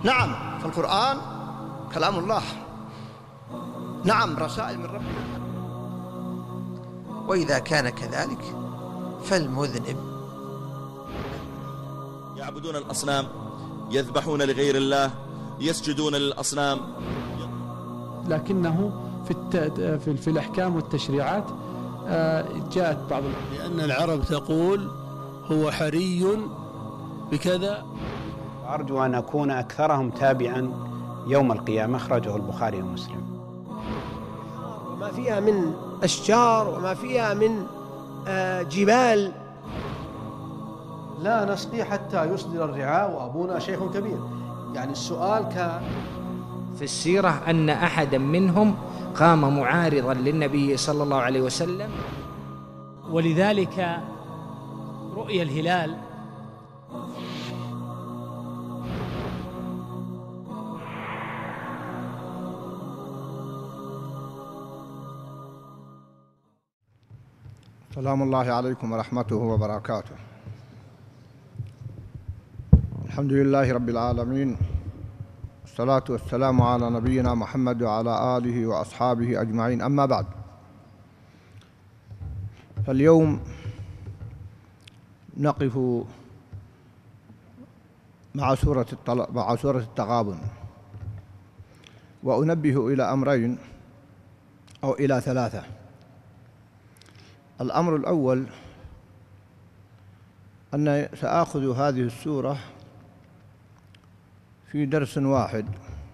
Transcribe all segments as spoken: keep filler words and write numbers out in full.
نعم، فالقرآن كلام الله، نعم رسائل من ربنا. وإذا كان كذلك فالمذنب يعبدون الأصنام، يذبحون لغير الله، يسجدون للأصنام، لكنه في, الت... في, في الأحكام والتشريعات جاءت بعض، لأن العرب تقول هو حري بكذا. أرجو أن أكون أكثرهم تابعا يوم القيامة، أخرجه البخاري ومسلم. وما فيها من أشجار وما فيها من جبال. لا نسقي حتى يصدر الرعاء وأبونا شيخ كبير. يعني السؤال كان في السيرة أن أحدا منهم قام معارضا للنبي صلى الله عليه وسلم، ولذلك رؤيا الهلال سلام الله عليكم ورحمته وبركاته. الحمد لله رب العالمين، والصلاة والسلام على نبينا محمد وعلى آله وأصحابه أجمعين، أما بعد. فاليوم نقف مع سورة مع سورة التغابن، وأنبه إلى أمرين أو إلى ثلاثة. الأمر الأول أن سآخذ هذه السورة في درس واحد،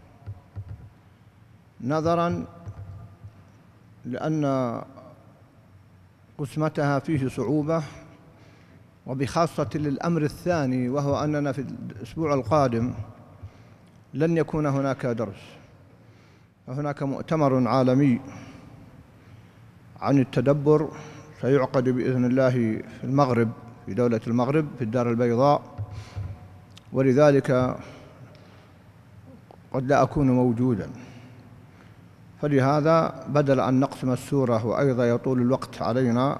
نظراً لأن قسمتها فيه صعوبة، وبخاصة للأمر الثاني، وهو أننا في الأسبوع القادم لن يكون هناك درس، فهناك مؤتمر عالمي عن التدبر سيعقد بإذن الله في المغرب، في دولة المغرب، في الدار البيضاء، ولذلك قد لا أكون موجوداً. فلهذا بدل أن نقسم السورة وأيضا يطول الوقت علينا،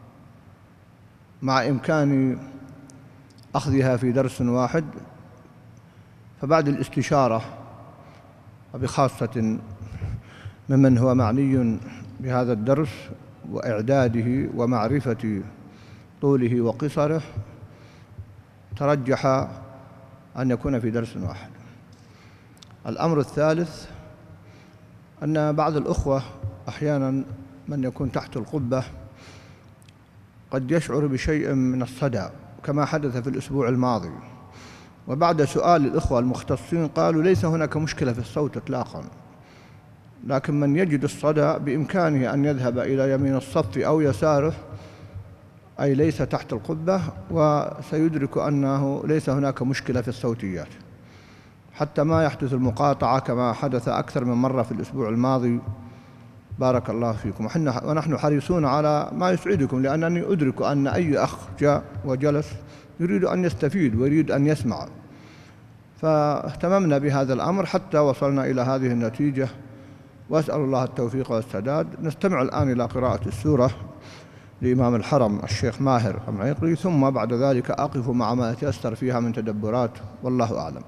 مع إمكان أخذها في درس واحد، فبعد الاستشارة وبخاصة ممن هو معني بهذا الدرس وإعداده ومعرفة طوله وقصره، ترجح أن يكون في درس واحد. الأمر الثالث أن بعض الأخوة أحياناً من يكون تحت القبة قد يشعر بشيء من الصدى، كما حدث في الأسبوع الماضي، وبعد سؤال الأخوة المختصين قالوا ليس هناك مشكلة في الصوت إطلاقاً، لكن من يجد الصدى بإمكانه أن يذهب إلى يمين الصف أو يساره، أي ليس تحت القبة، وسيدرك أنه ليس هناك مشكلة في الصوتيات، حتى ما يحدث المقاطعة كما حدث أكثر من مرة في الأسبوع الماضي. بارك الله فيكم. ونحن حريصون على ما يسعدكم، لأنني أدرك أن أي أخ جاء وجلس يريد أن يستفيد ويريد أن يسمع، فاهتممنا بهذا الأمر حتى وصلنا إلى هذه النتيجة، وأسأل الله التوفيق والسداد. نستمع الآن إلى قراءة السورة لإمام الحرم الشيخ ماهر المعيقري، ثم بعد ذلك أقف مع ما يتيسر فيها من تدبرات، والله أعلم.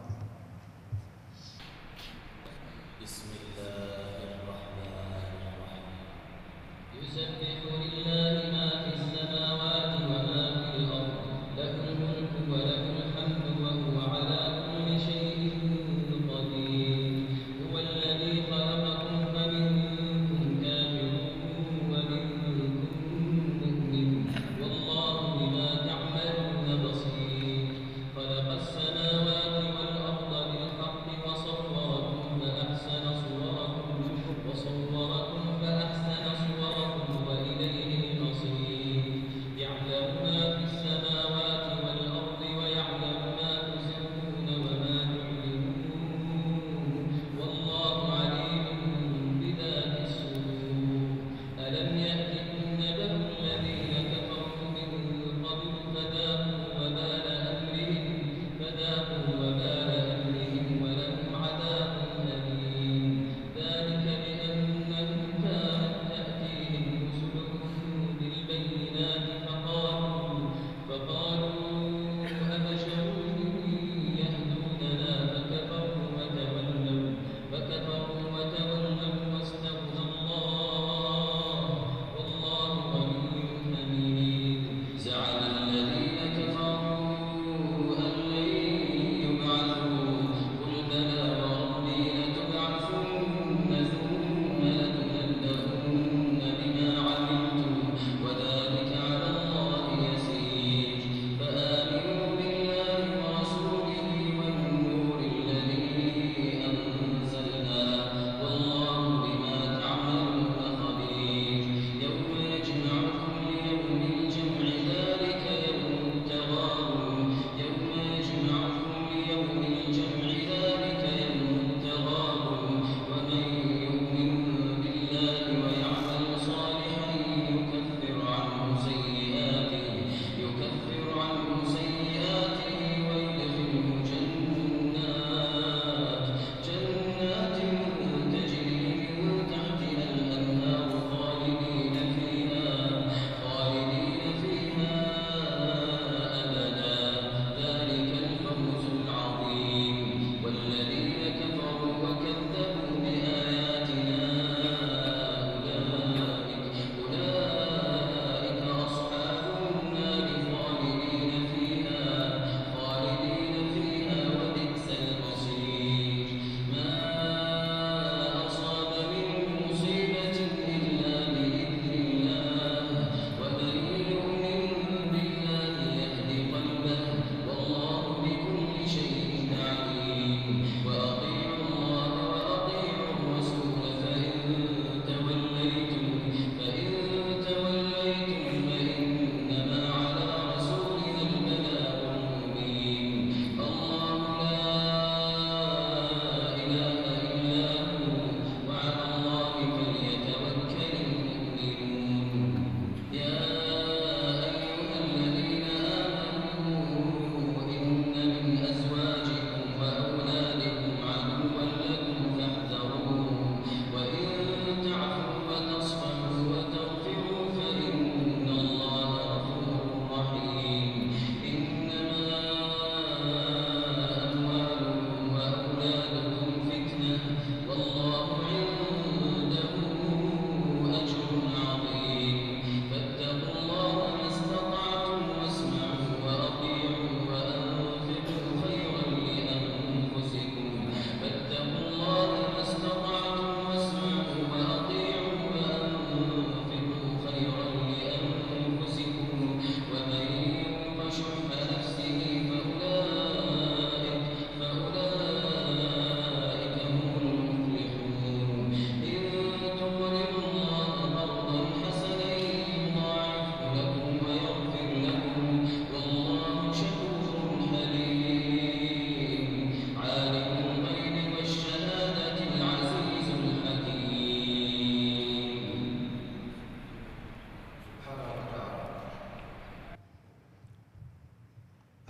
والله بما تعملون بصير. خلق السماوات والأرض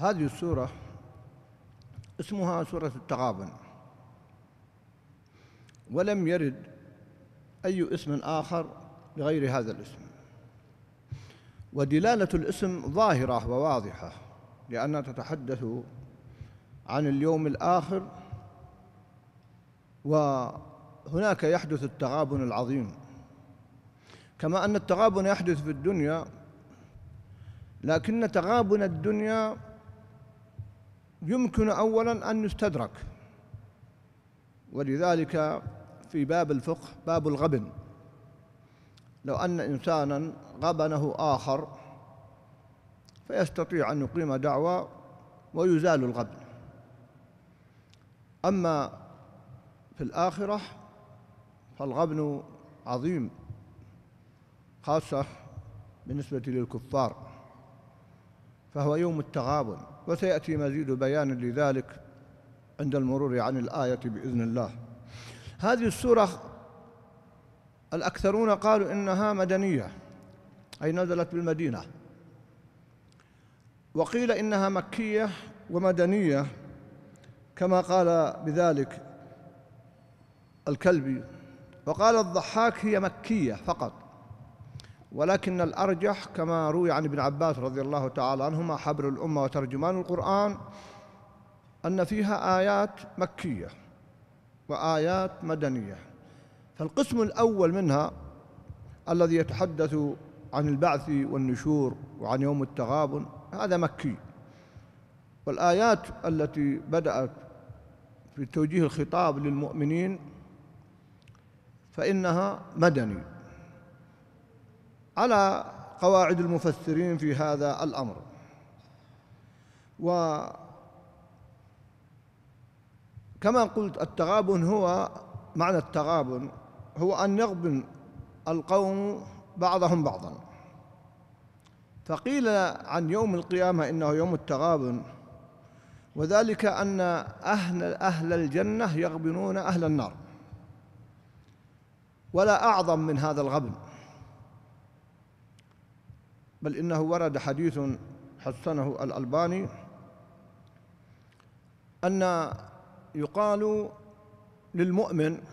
هذه السورة اسمها سورة التغابن، ولم يرد أي اسم آخر لغير هذا الاسم، ودلالة الاسم ظاهرة وواضحة، لأنها تتحدث عن اليوم الآخر، وهناك يحدث التغابن العظيم، كما أن التغابن يحدث في الدنيا، لكن تغابن الدنيا يمكن أولاً أن يستدرك، ولذلك في باب الفقه باب الغبن، لو أن إنساناً غبنه آخر فيستطيع أن يقيم دعوى ويزال الغبن. أما في الآخرة فالغبن عظيم، خاصة بالنسبة للكفار، فهو يوم التغابن، وسيأتي مزيد بيان لذلك عند المرور عن الآية بإذن الله. هذه السورة الأكثرون قالوا إنها مدنية، أي نزلت بالمدينة، وقيل إنها مكية ومدنية كما قال بذلك الكلبي، وقال الضحاك هي مكية فقط، ولكن الأرجح كما روي عن ابن عباس رضي الله تعالى عنهما حبر الأمة وترجمان القرآن أن فيها آيات مكية وآيات مدنية. فالقسم الأول منها الذي يتحدث عن البعث والنشور وعن يوم التغابن هذا مكي، والآيات التي بدأت في توجيه الخطاب للمؤمنين فإنها مدني على قواعد المفسرين في هذا الأمر. وكما قلت التغابن هو معنى التغابن هو أن يغبن القوم بعضهم بعضا، فقيل عن يوم القيامة إنه يوم التغابن، وذلك أن أهل, أهل الجنة يغبنون أهل النار، ولا أعظم من هذا الغبن، بل إنه ورد حديث حسنه الألباني أن يقال للمؤمن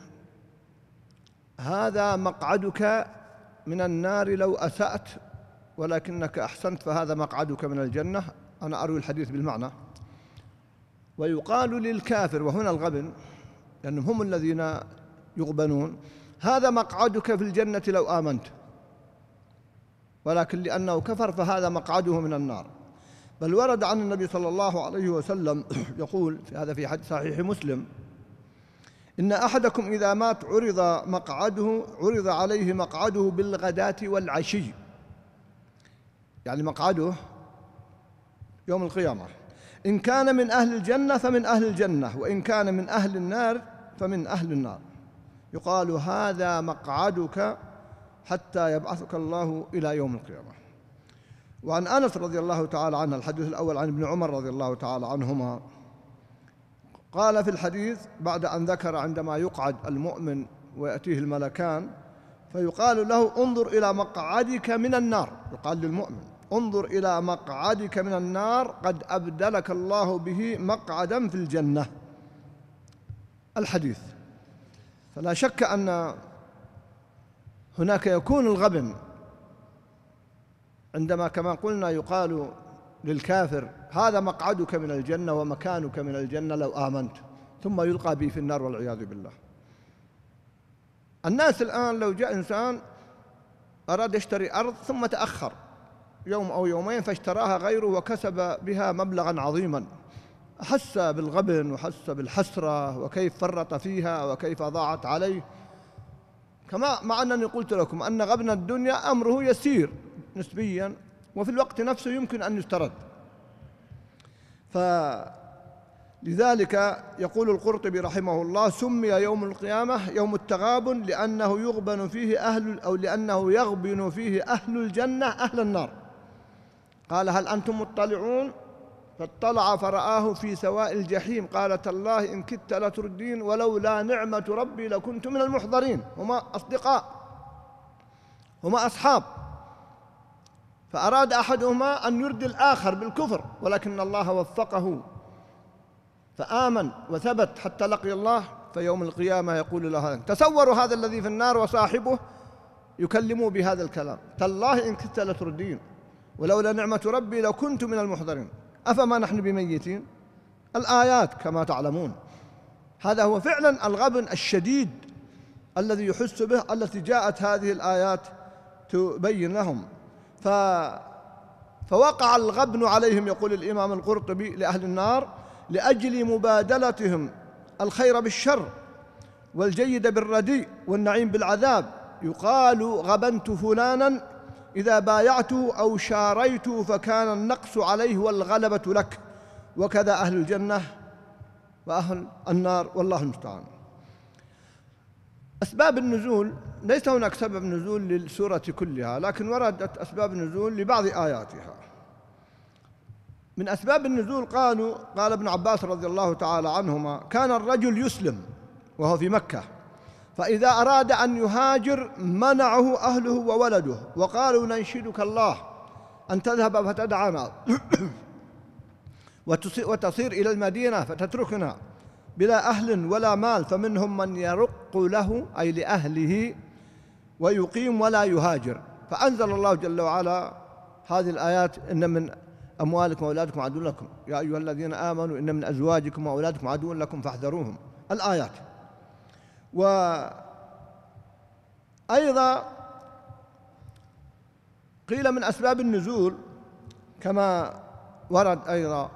هذا مقعدك من النار لو أسأت ولكنك أحسنت فهذا مقعدك من الجنة، أنا أروي الحديث بالمعنى. ويقال للكافر، وهنا الغبن لأنهم هم الذين يغبنون، هذا مقعدك في الجنة لو آمنت، ولكن لأنه كفر فهذا مقعده من النار. بل ورد عن النبي صلى الله عليه وسلم يقول في هذا في حديث صحيح مسلم: إن أحدكم إذا مات عرض مقعده عرض عليه مقعده بالغداة والعشي، يعني مقعده يوم القيامة، إن كان من أهل الجنة فمن أهل الجنة، وإن كان من أهل النار فمن أهل النار. يقال هذا مقعدك حتى يبعثك الله إلى يوم القيامة. وعن أنس رضي الله تعالى عنه الحديث الأول عن ابن عمر رضي الله تعالى عنهما قال في الحديث بعد أن ذكر عندما يقعد المؤمن ويأتيه الملكان فيقال له: انظر إلى مقعدك من النار، يقال للمؤمن: انظر إلى مقعدك من النار قد أبدلك الله به مقعدا في الجنة. الحديث. فلا شك أن هناك يكون الغبن عندما كما قلنا يقال للكافر هذا مقعدك من الجنة ومكانك من الجنة لو آمنت، ثم يلقى به في النار والعياذ بالله. الناس الآن لو جاء إنسان أراد يشتري أرض ثم تأخر يوم أو يومين فاشتراها غيره وكسب بها مبلغا عظيما، أحس بالغبن وحس بالحسرة وكيف فرط فيها وكيف ضاعت عليه. كما مع أنني قلت لكم أن غبن الدنيا أمره يسير نسبيا، وفي الوقت نفسه يمكن أن يسترد. فلذلك يقول القرطبي رحمه الله: سمي يوم القيامة يوم التغابن لأنه يغبن فيه أهل أو لأنه يغبن فيه أهل الجنة أهل النار. قال: هل أنتم مطلعون؟ فاطلع فرآه في سواء الجحيم، قال: تالله إن كدت لتردين ولولا نعمة ربي لكنت من المحضرين. هما أصدقاء، هما أصحاب، فأراد أحدهما أن يردي الآخر بالكفر، ولكن الله وفقه فآمن وثبت حتى لقي الله، فيوم القيامة يقول له هذا. تصوروا هذا الذي في النار وصاحبه يكلموا بهذا الكلام: تالله إن كدت لتردين ولولا نعمة ربي لو كنت من المحضرين أفما نحن بميتين. الآيات كما تعلمون، هذا هو فعلا الغبن الشديد الذي يحس به، التي جاءت هذه الآيات تبين لهم. ف... فوقع الغبن عليهم، يقول الإمام القرطبي، لأهل النار لأجل مبادلتهم الخير بالشر والجيد بالرديء والنعيم بالعذاب. يقال غبنت فلانا إذا بايعته أو شاريته فكان النقص عليه والغلبة لك، وكذا أهل الجنة وأهل النار، والله المستعان. أسباب النزول، ليس هناك سبب نزول للسورة كلها، لكن وردت أسباب النزول لبعض آياتها. من أسباب النزول قالوا قال ابن عباس رضي الله تعالى عنهما: كان الرجل يسلم وهو في مكة، فإذا أراد أن يهاجر منعه أهله وولده وقالوا: ننشدك الله أن تذهب فتدعنا وتصير إلى المدينة فتتركنا بلا أهل ولا مال. فمنهم من يرق له، أي لأهله، ويقيم ولا يهاجر. فأنزل الله جل وعلا هذه الآيات: إن من أموالكم وأولادكم عدو لكم يا أيها الذين آمنوا إن من أزواجكم وأولادكم عدو لكم فاحذروهم. الآيات. وأيضا قيل من أسباب النزول كما ورد أيضا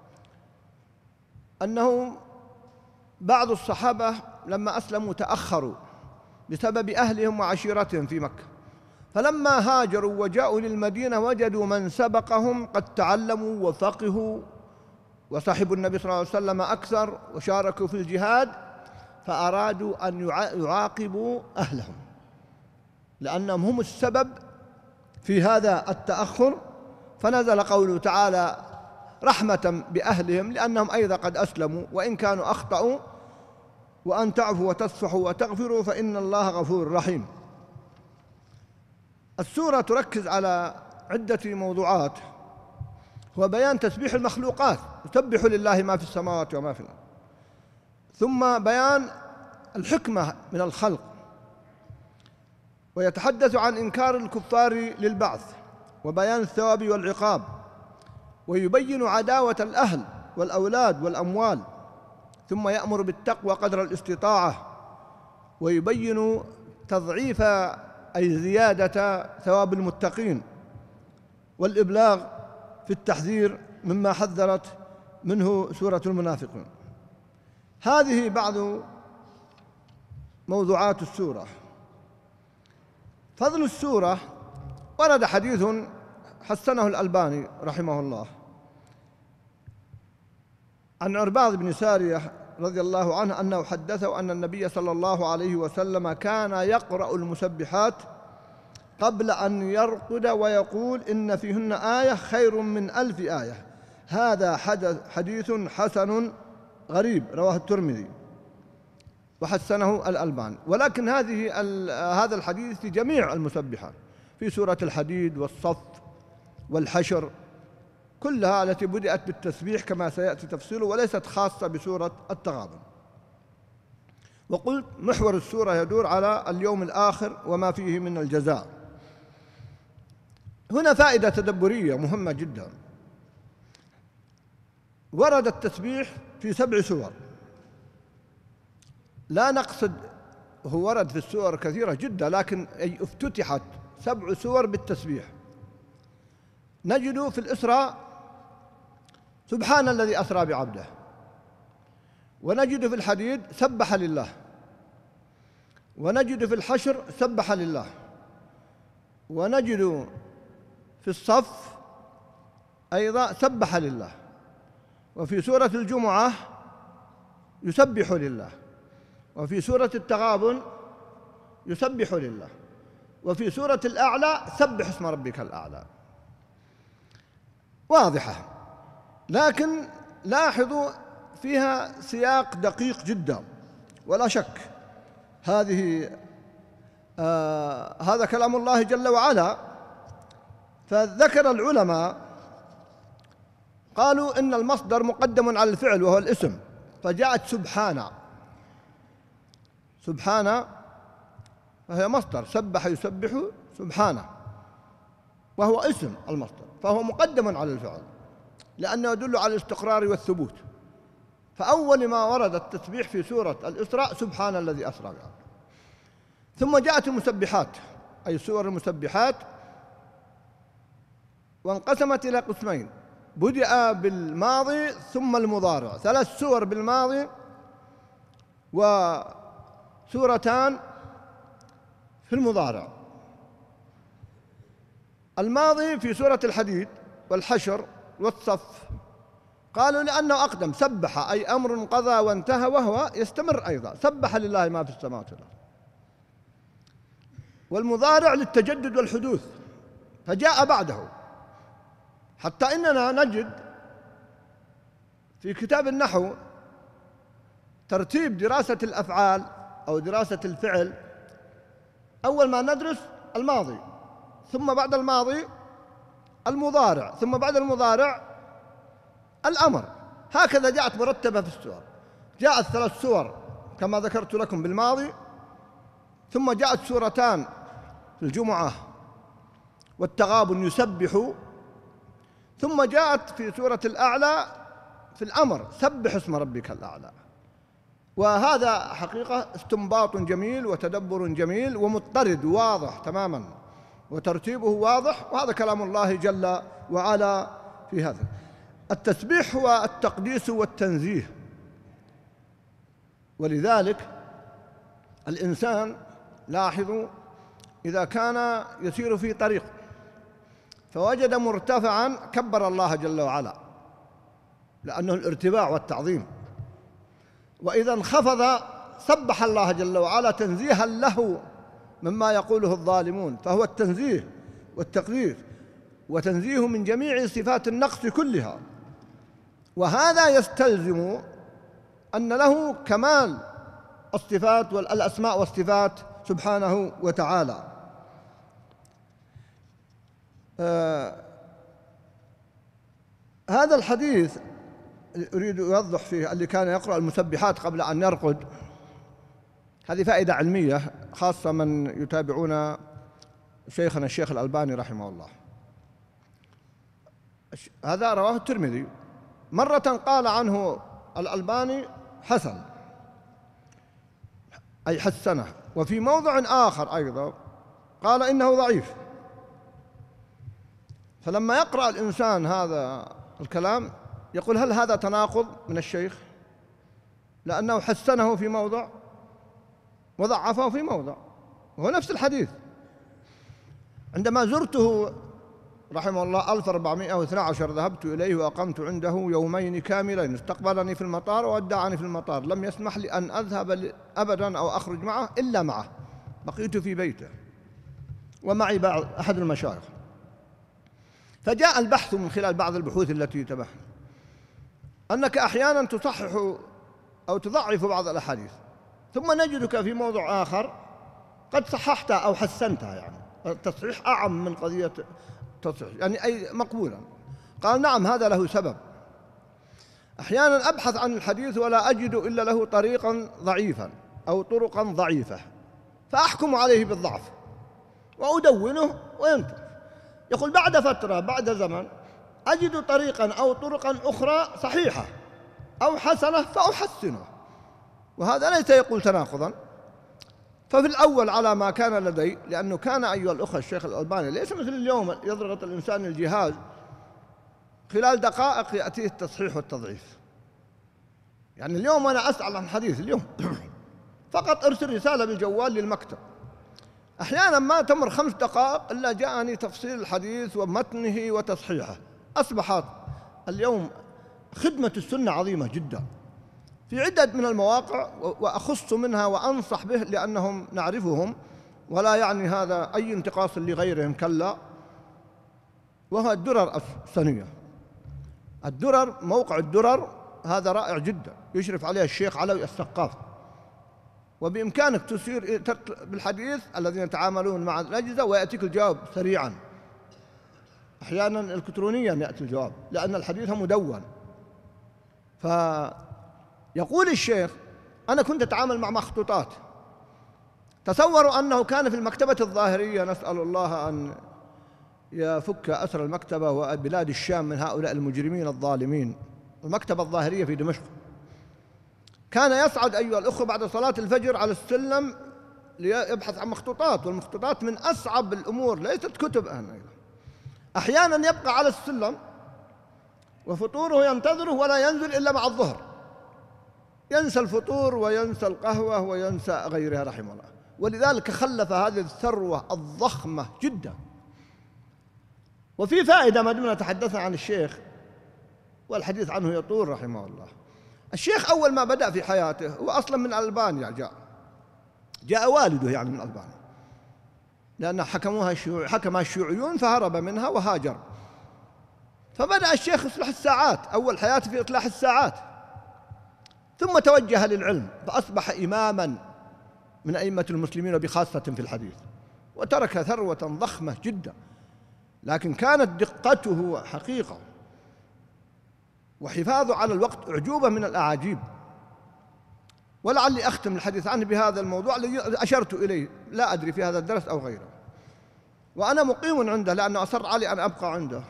أنه بعض الصحابة لما أسلموا تأخروا بسبب أهلهم وعشيرتهم في مكة، فلما هاجروا وجاءوا للمدينة وجدوا من سبقهم قد تعلموا وفقهوا وصحبوا النبي صلى الله عليه وسلم أكثر وشاركوا في الجهاد، فأرادوا أن يعاقبوا أهلهم لأنهم هم السبب في هذا التأخر. فنزل قوله تعالى رحمة بأهلهم لأنهم أيضا قد أسلموا وإن كانوا أخطأوا: وأن تعفوا وتصفحوا وتغفروا فإن الله غفور رحيم. السورة تركز على عدة موضوعات، هو بيان تسبيح المخلوقات، يسبح لله ما في السماوات وما في الأرض، ثم بيان الحكمة من الخلق، ويتحدث عن إنكار الكفار للبعث وبيان الثواب والعقاب، ويبين عداوة الأهل والأولاد والأموال، ثم يأمر بالتقوى قدر الاستطاعة، ويبين تضعيف أي زيادة ثواب المتقين، والإبلاغ في التحذير مما حذرت منه سورة المنافقون. هذه بعض موضوعات السورة. فضل السورة: ورد حديث حسنه الألباني رحمه الله عن عرباض بن سارية رضي الله عنه أنه حدثه أن النبي صلى الله عليه وسلم كان يقرأ المسبحات قبل أن يرقد ويقول: إن فيهن آية خير من ألف آية. هذا حديث حسن غريب، رواه الترمذي وحسنه الألباني. ولكن هذه هذا الحديث في جميع المسبحات، في سورة الحديد والصف والحشر، كلها التي بدأت بالتسبيح كما سيأتي تفصيله، وليست خاصة بسورة التغابن. وقلت محور السورة يدور على اليوم الآخر وما فيه من الجزاء. هنا فائدة تدبرية مهمة جدا. ورد التسبيح في سبع سور، لا نقصد، هو ورد في السور كثيرة جدا، لكن أي افتتحت سبع سور بالتسبيح. نجد في الإسراء سبحان الذي أسرى بعبده، ونجد في الحديد سبح لله، ونجد في الحشر سبح لله، ونجد في الصف أيضا سبح لله، وفي سورة الجمعة يسبح لله، وفي سورة التغابن يسبح لله، وفي سورة الأعلى سبح اسم ربك الأعلى. واضحة، لكن لاحظوا فيها سياق دقيق جدا، ولا شك هذه آه هذا كلام الله جل وعلا، فذكر العلماء قالوا إن المصدر مقدم على الفعل وهو الاسم، فجاءت سبحان. سبحان فهي مصدر، سبح يسبح سبحانه، وهو اسم المصدر، فهو مقدم على الفعل لأنه يدل على الاستقرار والثبوت. فأول ما ورد التسبيح في سورة الإسراء سبحان الذي أسرى بها. ثم جاءت المسبحات أي سور المسبحات، وانقسمت إلى قسمين، بدأ بالماضي ثم المضارع، ثلاث سور بالماضي وسورتان في المضارع. الماضي في سورة الحديد والحشر والصف، قالوا لأنه أقدم، سبح أي أمر قضى وانتهى وهو يستمر أيضا، سبح لله ما في السماوات والأرض. والمضارع للتجدد والحدوث فجاء بعده، حتى إننا نجد في كتاب النحو ترتيب دراسة الأفعال أو دراسة الفعل، أول ما ندرس الماضي، ثم بعد الماضي المضارع، ثم بعد المضارع الأمر، هكذا جاءت مرتبة في السور. جاءت ثلاث سور كما ذكرت لكم بالماضي، ثم جاءت سورتان في الجمعة والتغابن يسبح، ثم جاءت في سورة الأعلى في الأمر سبح اسم ربك الأعلى. وهذا حقيقة استنباط جميل وتدبر جميل ومضطرد واضح تماما، وترتيبه واضح، وهذا كلام الله جل وعلا في هذا. التسبيح هو التقديس والتنزيه، ولذلك الإنسان لاحظوا إذا كان يسير في طريق فوجد مرتفعا كبر الله جل وعلا لأنه الارتفاع والتعظيم، وإذا انخفض سبح الله جل وعلا تنزيها له مما يقوله الظالمون، فهو التنزيه والتقدير وتنزيه من جميع صفات النقص كلها. وهذا يستلزم أن له كمال الصفات والأسماء والصفات سبحانه وتعالى. آه هذا الحديث أريد يوضح فيه اللي كان يقرأ المسبحات قبل أن يرقد، هذه فائدة علمية خاصة من يتابعون شيخنا الشيخ الألباني رحمه الله. هذا رواه الترمذي، مرة قال عنه الألباني حسن أي حسنه، وفي موضع آخر أيضا قال إنه ضعيف. فلما يقرأ الإنسان هذا الكلام يقول هل هذا تناقض من الشيخ؟ لأنه حسنه في موضع وضعفه في موضع، وهو نفس الحديث. عندما زرته رحمه الله ألف وأربعمائة واثني عشر ذهبت إليه وأقمت عنده يومين كاملين، استقبلني في المطار وودعني في المطار، لم يسمح لي أن أذهب أبدا أو أخرج معه إلا معه، بقيت في بيته ومعي بعض أحد المشايخ. فجاء البحث من خلال بعض البحوث التي تبحث أنك أحيانا تصحح أو تضعف بعض الأحاديث، ثم نجدك في موضع آخر قد صححتها أو حسنتها، يعني التصحيح أعم من قضية تصحيح، يعني أي مقبولا. قال نعم هذا له سبب، أحيانا أبحث عن الحديث ولا أجد إلا له طريقا ضعيفا أو طرقا ضعيفة، فأحكم عليه بالضعف وأدونه وينتهي. يقول بعد فترة بعد زمن أجد طريقا أو طرقا أخرى صحيحة أو حسنة فأحسنه، وهذا ليس يقول تناقضا. ففي الأول على ما كان لدي، لأنه كان أيها الأخوة الشيخ الألباني ليس مثل اليوم يضغط الإنسان الجهاز خلال دقائق يأتيه التصحيح والتضعيف. يعني اليوم أنا أسأل عن حديث اليوم فقط أرسل رسالة بالجوال للمكتب، أحيانا ما تمر خمس دقائق إلا جاءني تفصيل الحديث ومتنه وتصحيحه. أصبحت اليوم خدمة السنة عظيمة جدا في عدة من المواقع، وأخص منها وأنصح به لأنهم نعرفهم، ولا يعني هذا أي انتقاص لغيرهم، كلا، وهو الدرر السنية. الدرر، موقع الدرر هذا رائع جدا، يشرف عليه الشيخ علوي السقاف، وبإمكانك تسير بالحديث الذين يتعاملون مع الأجهزة ويأتيك الجواب سريعا. أحيانا إلكترونيا يأتي الجواب لأن الحديث مدون. فيقول الشيخ: أنا كنت أتعامل مع مخطوطات، تصوروا أنه كان في المكتبة الظاهرية، نسأل الله أن يفك أسر المكتبة وبلاد الشام من هؤلاء المجرمين الظالمين، المكتبة الظاهرية في دمشق، كان يصعد أيها الأخوة بعد صلاة الفجر على السلم ليبحث عن مخطوطات، والمخطوطات من أصعب الأمور، ليست كتب. أحيانا يبقى على السلم وفطوره ينتظره ولا ينزل إلا مع الظهر، ينسى الفطور وينسى القهوة وينسى غيرها رحمه الله. ولذلك خلف هذه الثروة الضخمة جدا. وفي فائدة ما دمنا تحدثنا عن الشيخ والحديث عنه يطول رحمه الله. الشيخ أول ما بدأ في حياته هو أصلا من ألبانيا، جاء جاء والده يعني من ألبانيا، لأن حكموها الشيوع حكمها الشيوعيون فهرب منها وهاجر. فبدأ الشيخ يصلح الساعات، أول حياته في إصلاح الساعات، ثم توجه للعلم فأصبح إماما من أئمة المسلمين وبخاصة في الحديث، وترك ثروة ضخمة جدا، لكن كانت دقته حقيقة وحفاظه على الوقت أعجوبة من الأعاجيب. ولعلي أختم الحديث عنه بهذا الموضوع الذي أشرت إليه، لا أدري في هذا الدرس أو غيره، وأنا مقيم عنده لأنه أصر علي أن أبقى عنده،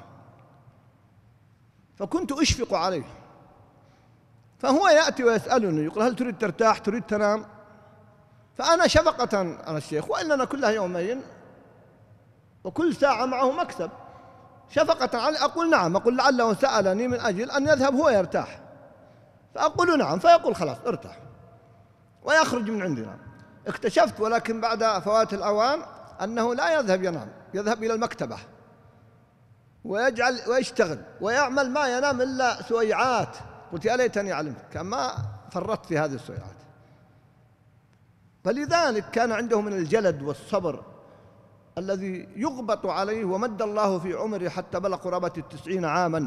فكنت أشفق عليه. فهو يأتي ويسألني يقول: هل تريد ترتاح، تريد تنام؟ فأنا شفقة على الشيخ، وإننا كلها يومين وكل ساعة معه مكسب، شفقة عليه أقول نعم، أقول لعله سألني من أجل أن يذهب هو يرتاح، فأقول نعم، فيقول خلاص ارتاح ويخرج من عندنا. اكتشفت ولكن بعد فوات الأوان أنه لا يذهب ينام، يذهب إلى المكتبة ويجعل ويشتغل ويعمل ما ينام إلا سويعات. قلت يا ليتني علمت، كان ما فرطت في هذه السويعات. فلذلك كان عنده من الجلد والصبر الذي يغبط عليه، ومد الله في عمره حتى بلغ قرابة التسعين عاما،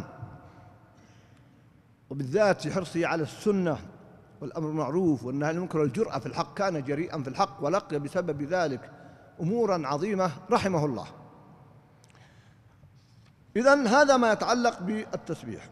وبالذات في حرصه على السنة والأمر المعروف والنهي عن المنكر والجرأة في الحق. كان جريئا في الحق ولقي بسبب ذلك أمورا عظيمة رحمه الله. إذن هذا ما يتعلق بالتسبيح.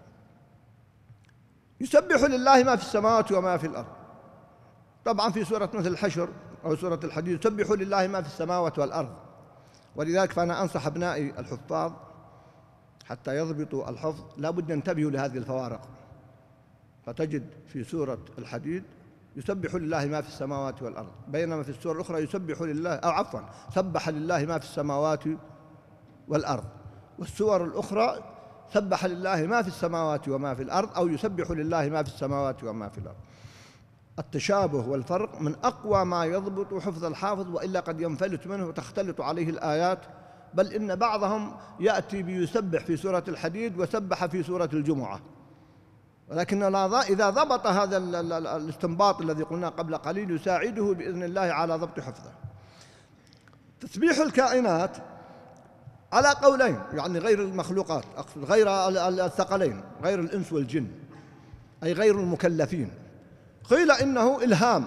يسبح لله ما في السماوات وما في الأرض. طبعا في سورة مثل الحشر أو سورة الحديد يسبح لله ما في السماوات والأرض. ولذلك فأنا أنصح أبنائي الحفاظ حتى يضبطوا الحفظ لا بد ينتبهوا لهذه الفوارق. فتجد في سورة الحديد يسبح لله ما في السماوات والأرض، بينما في السورة الأخرى يسبح لله أو عفوا سبح لله ما في السماوات والأرض، والسور الأخرى سبح لله ما في السماوات وما في الأرض أو يسبح لله ما في السماوات وما في الأرض. التشابه والفرق من أقوى ما يضبط حفظ الحافظ، وإلا قد ينفلت منه وتختلط عليه الآيات، بل إن بعضهم يأتي بيسبح في سورة الحديد وسبح في سورة الجمعة، ولكن إذا ضبط هذا الاستنباط الذي قلنا قبل قليل يساعده بإذن الله على ضبط حفظه. تسبيح الكائنات على قولين، يعني غير المخلوقات، أقصد غير الثقلين، غير الإنس والجن، أي غير المكلفين. قيل إنه إلهام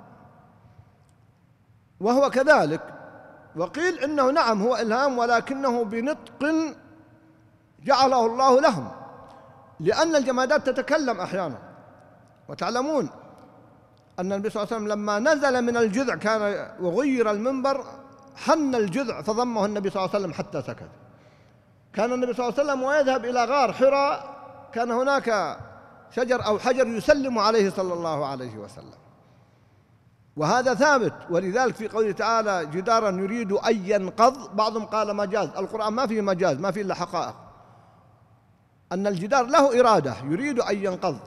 وهو كذلك، وقيل إنه نعم هو إلهام ولكنه بنطق جعله الله لهم، لأن الجمادات تتكلم أحيانا. وتعلمون أن النبي صلى الله عليه وسلم لما نزل من الجذع كان وغير المنبر حن الجذع فضمه النبي صلى الله عليه وسلم حتى سكت. كان النبي صلى الله عليه وسلم ويذهب إلى غار حراء كان هناك شجر أو حجر يسلم عليه صلى الله عليه وسلم، وهذا ثابت. ولذلك في قوله تعالى جدارا يريد أن ينقض، بعضهم قال مجاز، القرآن ما فيه مجاز، ما فيه إلا حقائق، أن الجدار له إرادة يريد أن ينقض،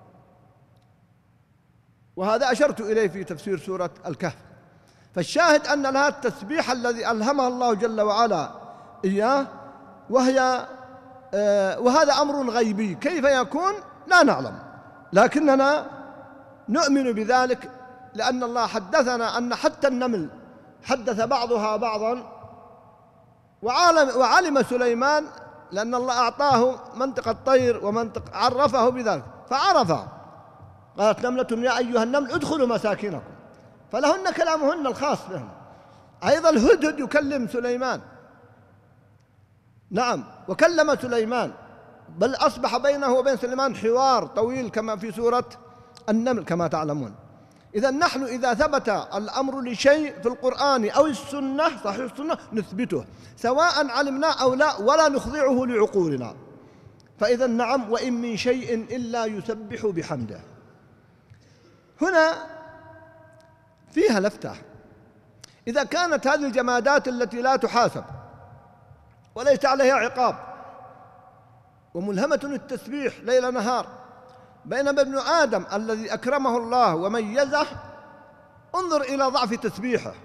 وهذا أشرت إليه في تفسير سورة الكهف. فالشاهد أن لها التسبيح الذي ألهمها الله جل وعلا إياه، وهي آه وهذا أمر غيبي، كيف يكون لا نعلم، لكننا نؤمن بذلك لأن الله حدثنا أن حتى النمل حدث بعضها بعضا، وعلم, وعلم سليمان لأن الله أعطاه منطق الطير ومنطق عرفه بذلك فعرف. قالت نملة يا أيها النمل ادخلوا مساكنكم، فلهن كلامهن الخاص بهم. أيضا الهدهد يكلم سليمان، نعم، وكلم سليمان، بل أصبح بينه وبين سليمان حوار طويل كما في سورة النمل كما تعلمون. إذا نحن إذا ثبت الأمر لشيء في القرآن أو السنة صحيح السنة نثبته سواء علمنا أو لا، ولا نخضعه لعقولنا. فإذا نعم، وإن من شيء إلا يسبح بحمده. هنا فيها لفتة، إذا كانت هذه الجمادات التي لا تحاسب وليس عليها عقاب وملهمة التسبيح ليل نهار، بينما ابن آدم الذي أكرمه الله وميزه انظر إلى ضعف تسبيحه،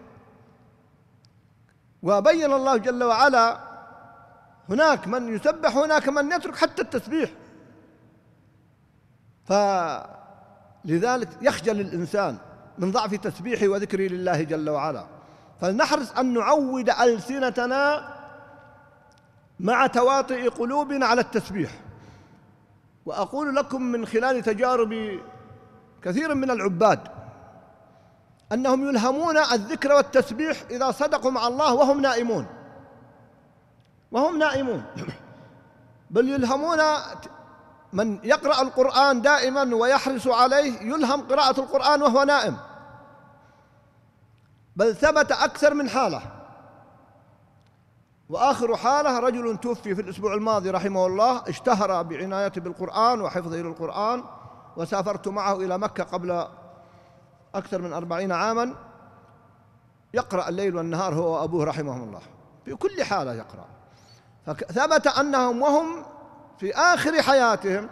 وبين الله جل وعلا هناك من يسبح هناك من يترك حتى التسبيح. فلذلك يخجل الإنسان من ضعف تسبيحه وذكره لله جل وعلا. فلنحرص أن نعود ألسنتنا مع تواطئ قلوبنا على التسبيح. وأقول لكم من خلال تجارب كثير من العباد أنهم يلهمون الذكر والتسبيح إذا صدقوا مع الله وهم نائمون وهم نائمون بل يلهمون من يقرأ القرآن دائما ويحرص عليه يلهم قراءة القرآن وهو نائم. بل ثبت أكثر من حالة، وآخر حالة رجل توفي في الأسبوع الماضي رحمه الله، اشتهر بعنايته بالقرآن وحفظه للقرآن، وسافرت معه إلى مكة قبل أكثر من أربعين عاما، يقرأ الليل والنهار هو وأبوه رحمهم الله، في كل حالة يقرأ. فثبت أنهم وهم في آخر حياتهم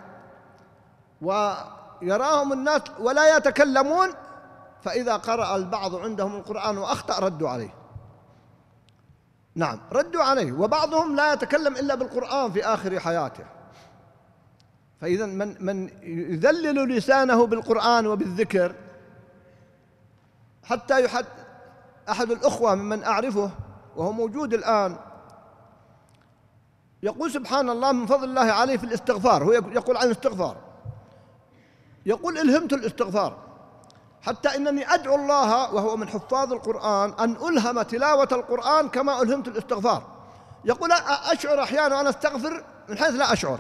ويراهم الناس ولا يتكلمون، فإذا قرأ البعض عندهم القرآن وأخطأ ردوا عليه. نعم، ردوا عليه، وبعضهم لا يتكلم إلا بالقرآن في آخر حياته. فإذا من من يذلل لسانه بالقرآن وبالذكر، حتى يحد أحد الأخوة ممن أعرفه وهو موجود الآن يقول سبحان الله من فضل الله عليه في الاستغفار، هو يقول عن الاستغفار، يقول ألهمت الاستغفار حتى إنني أدعو الله وهو من حفاظ القرآن أن ألهم تلاوة القرآن كما ألهمت الاستغفار. يقول أشعر أحيانا وأنا أستغفر من حيث لا أشعر،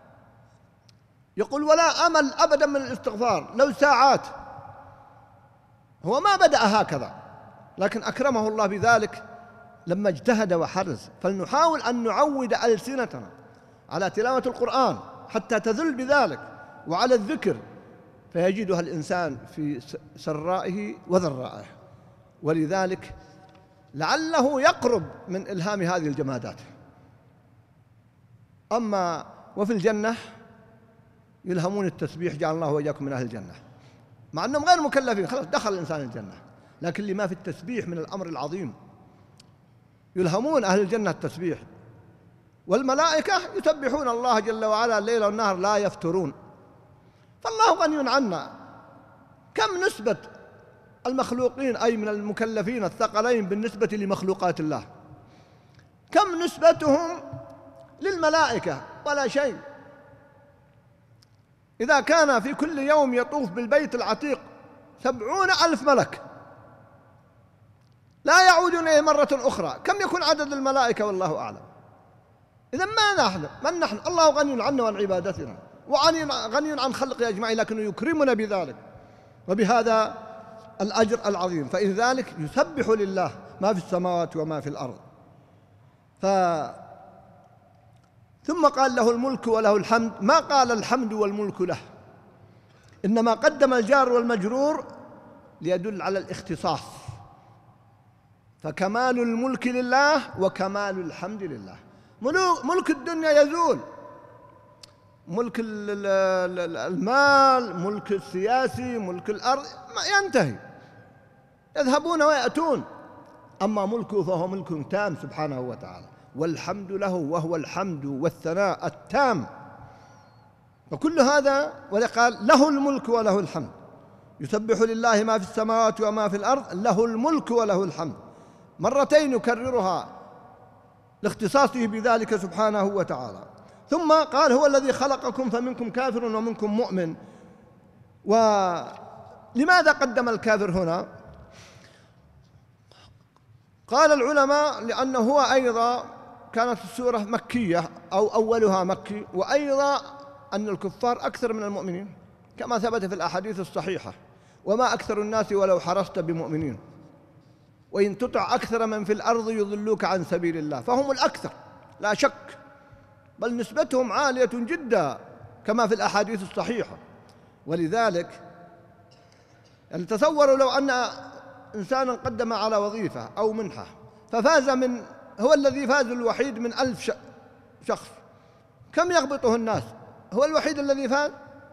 يقول ولا أمل أبدا من الاستغفار لو ساعات. هو ما بدأ هكذا، لكن أكرمه الله بذلك لما اجتهد وحرص. فلنحاول أن نعود ألسنتنا على تلاوة القرآن حتى تذل بذلك، وعلى الذكر، فيجدها الإنسان في سرائه وضرائه. ولذلك لعله يقرب من إلهام هذه الجمادات. أما وفي الجنة يلهمون التسبيح، جعل الله وإياكم من أهل الجنة، مع أنهم غير مكلفين، خلاص دخل الإنسان الجنة، لكن لما في التسبيح من الأمر العظيم يلهمون أهل الجنة التسبيح. والملائكة يسبحون الله جل وعلا الليل والنهار لا يفترون. فالله غني عنا. كم نسبة المخلوقين أي من المكلفين الثقلين بالنسبة لمخلوقات الله؟ كم نسبتهم للملائكة؟ ولا شيء. إذا كان في كل يوم يطوف بالبيت العتيق سبعون ألف ملك لا يعودون إليه مرة أخرى، كم يكون عدد الملائكة والله أعلم. إذن ما نحن من نحن؟ الله غني عنا وعن عبادتنا، وغني عن خلقه أجمعين، لكنه يكرمنا بذلك وبهذا الأجر العظيم. فإن ذلك يسبح لله ما في السماوات وما في الأرض. ف ثم قال له الملك وله الحمد، ما قال الحمد والملك له، إنما قدم الجار والمجرور ليدل على الاختصاص. فكمال الملك لله وكمال الحمد لله. ملك الدنيا يزول، ملك المال، ملك السياسي، ملك الأرض ما ينتهي، يذهبون ويأتون. أما ملكه فهو ملك تام سبحانه وتعالى، والحمد له وهو الحمد والثناء التام. وكل هذا وقال له الملك وله الحمد، يسبح لله ما في السماوات وما في الأرض، له الملك وله الحمد، مرتين يكررها لاختصاصه بذلك سبحانه وتعالى. ثم قال هو الذي خلقكم فمنكم كافر ومنكم مؤمن. ولماذا قدم الكافر هنا؟ قال العلماء لأنه هو أيضا كانت السورة مكية أو أولها مكي، وأيضا أن الكفار أكثر من المؤمنين كما ثبت في الأحاديث الصحيحة: وما أكثر الناس ولو حرصت بمؤمنين وإن تطع أكثر من في الأرض يضلوك عن سبيل الله. فهم الأكثر لا شك، بل نسبتهم عالية جدا كما في الأحاديث الصحيحة. ولذلك يعني تصوروا لو أن إنسانا قدم على وظيفة أو منحة ففاز، من هو الذي فاز الوحيد من ألف شخص، كم يغبطه الناس؟ هو الوحيد الذي فاز.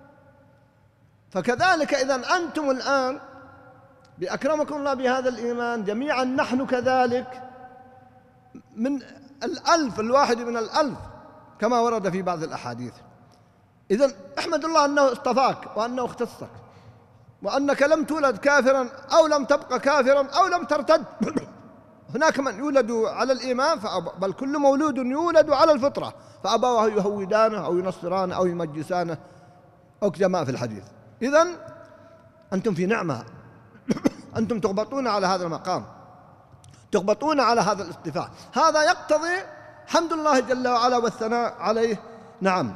فكذلك إذن أنتم الآن بأكرمكم الله بهذا الإيمان جميعا، نحن كذلك من الألف الواحد من الألف كما ورد في بعض الأحاديث. إذن احمد الله أنه اصطفاك وأنه اختصك، وأنك لم تولد كافرا أو لم تبقى كافرا أو لم ترتد. هناك من يولد على الإيمان بل كل مولود يولد على الفطرة، فأبواه يهودانه أو ينصرانه أو يمجسانه أو كما في الحديث. إذن أنتم في نعمة، أنتم تغبطون على هذا المقام، تغبطون على هذا الاصطفاء. هذا يقتضي حمد الله جل وعلا والثناء عليه. نعم.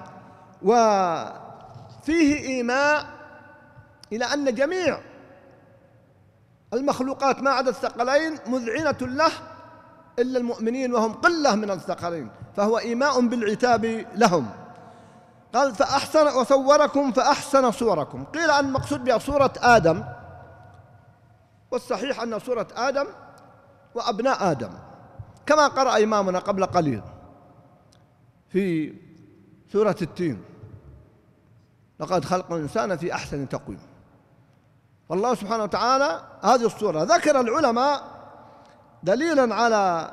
وفيه إيماء إلى أن جميع المخلوقات ما عدا الثقلين مذعنة له إلا المؤمنين، وهم قلة من الثقلين، فهو إيماء بالعتاب لهم. قال: فأحسن وصوركم فأحسن صوركم. قيل أن المقصود بها صورة آدم، والصحيح أن صورة آدم وأبناء آدم، كما قرأ إمامنا قبل قليل في سورة التين: لقد خلقنا الإنسان في أحسن تقويم. والله سبحانه وتعالى هذه الصورة ذكر العلماء دليلا على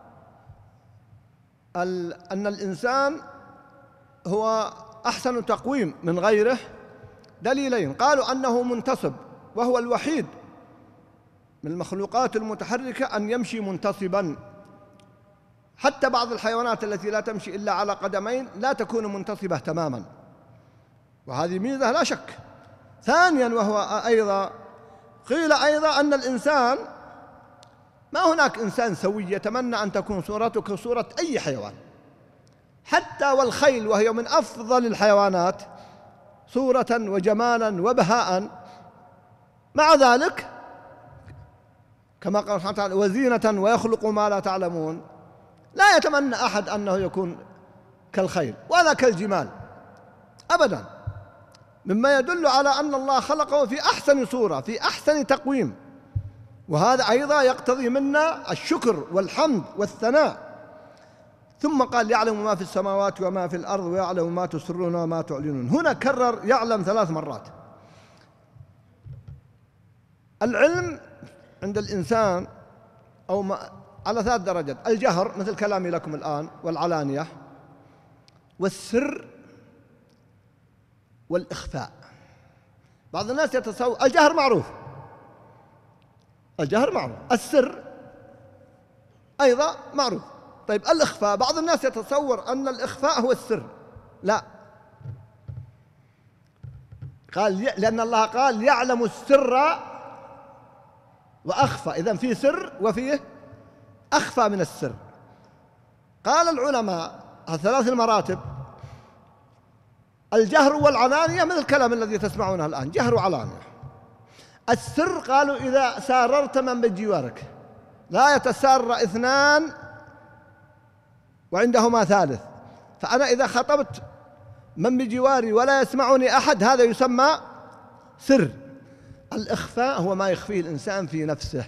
أن الإنسان هو أحسن تقويم من غيره، دليلين: قالوا أنه منتصب، وهو الوحيد من المخلوقات المتحركة أن يمشي منتصبا، حتى بعض الحيوانات التي لا تمشي إلا على قدمين لا تكون منتصبة تماما، وهذه ميزة لا شك. ثانيا وهو أيضا قيل أيضا أن الإنسان ما هناك إنسان سوي يتمنى أن تكون صورته كصورة أي حيوان، حتى والخيل وهي من أفضل الحيوانات صورة وجمالا وبهاء، مع ذلك كما قال سبحانه وتعالى: وزينة ويخلق ما لا تعلمون. لا يتمنى أحد أنه يكون كالخيل ولا كالجمال أبدا، مما يدل على أن الله خلقه في أحسن صورة في أحسن تقويم. وهذا أيضا يقتضي منا الشكر والحمد والثناء. ثم قال: يعلم ما في السماوات وما في الأرض ويعلم ما تسرون وما تعلنون. هنا كرر يعلم ثلاث مرات. العلم عند الإنسان أو ما على ثلاث درجات: الجهر مثل كلامي لكم الآن، والعلانية، والسر، والإخفاء. بعض الناس يتصور الجهر معروف، الجهر معروف، السر أيضا معروف. طيب الإخفاء، بعض الناس يتصور أن الإخفاء هو السر، لا. قال لأن الله قال: يعلم السر وأخفى. إذن فيه سر وفيه أخفى من السر. قال العلماء الثلاث المراتب: الجهر والعلانية مثل الكلام الذي تسمعونه الآن، جهر وعلانية. السر قالوا إذا ساررت من بجوارك، لا يتسار اثنان وعندهما ثالث، فأنا إذا خطبت من بجواري ولا يسمعني أحد هذا يسمى سر. الإخفاء هو ما يخفيه الإنسان في نفسه.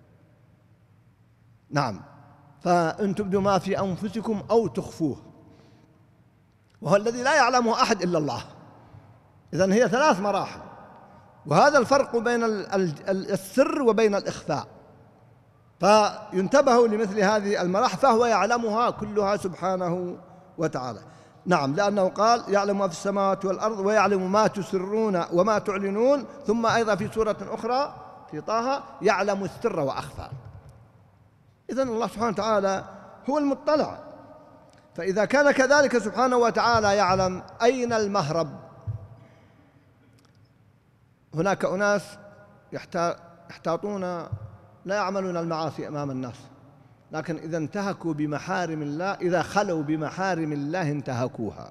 نعم. فإن تبدوا ما في أنفسكم أو تخفوه، وهو الذي لا يعلمه أحد إلا الله. إذن هي ثلاث مراحل، وهذا الفرق بين السر وبين الإخفاء. فينتبه لمثل هذه المراحل، فهو يعلمها كلها سبحانه وتعالى. نعم، لأنه قال: يعلم ما في السماوات والأرض ويعلم ما تسرون وما تعلنون. ثم أيضا في سورة أخرى في طه: يعلم السر وأخفى. إذن الله سبحانه وتعالى هو المطلع. فإذا كان كذلك سبحانه وتعالى يعلم أين المهرب. هناك أناس يحتاطون لا يعملون المعاصي أمام الناس، لكن إذا انتهكوا بمحارم الله، إذا خلوا بمحارم الله انتهكوها.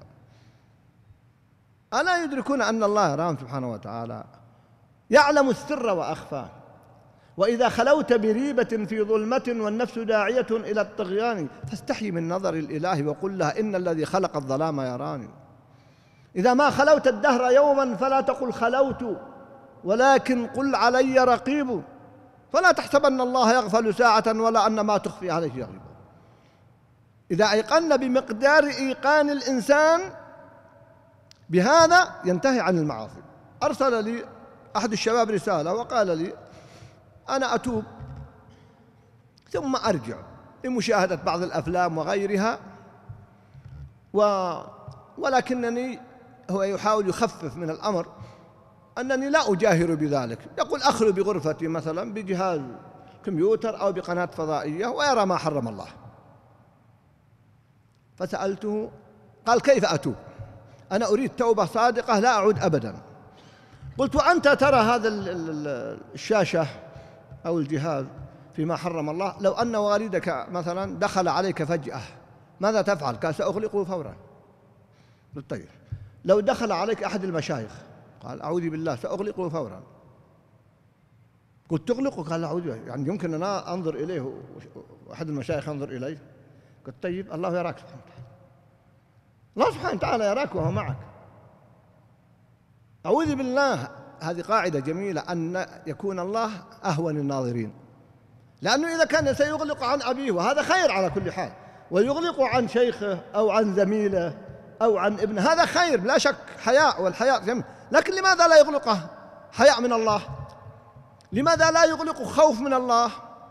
ألا يدركون أن الله يراهم سبحانه وتعالى، يعلم السر وأخفى. وإذا خلوت بريبة في ظلمة والنفس داعية إلى الطغيان فاستحي من نظر الإله وقل لها إن الذي خلق الظلام يراني. إذا ما خلوت الدهر يوما فلا تقل خلوت، ولكن قل علي رقيب، فلا تحسبن الله يغفل ساعة ولا أن ما تخفي عليه يغيب. إذا أيقن بمقدار إيقان الإنسان بهذا ينتهي عن المعاصي. أرسل لي أحد الشباب رسالة وقال لي أنا أتوب ثم أرجع لمشاهدة بعض الأفلام وغيرها، و... ولكنني هو يحاول يخفف من الأمر أنني لا أجاهر بذلك. يقول أخلو بغرفتي مثلا بجهاز كمبيوتر أو بقناة فضائية ويرى ما حرم الله. فسألته قال كيف أتوب؟ أنا أريد توبة صادقة لا أعود أبدا. قلت وأنت ترى هذا الشاشة أو الجهاز فيما حرم الله، لو أن والدك مثلا دخل عليك فجأة ماذا تفعل؟ قال سأغلقه فورا. قلت طيب لو دخل عليك أحد المشايخ؟ قال أعوذ بالله سأغلقه فورا. قلت تغلقه؟ قال أعوذ بالله، يعني يمكن أنا أنظر إليه وأحد المشايخ ينظر إليه؟ قلت طيب الله يراك سبحانه وتعالى، الله سبحانه وتعالى يراك وهو معك. أعوذ بالله. هذه قاعدة جميلة أن يكون الله أهون الناظرين، لأنه إذا كان سيغلق عن أبيه وهذا خير على كل حال، ويغلق عن شيخه أو عن زميله أو عن ابنه هذا خير لا شك، حياء، والحياء جميل. لكن لماذا لا يغلقه حياء من الله؟ لماذا لا يغلق خوف من الله؟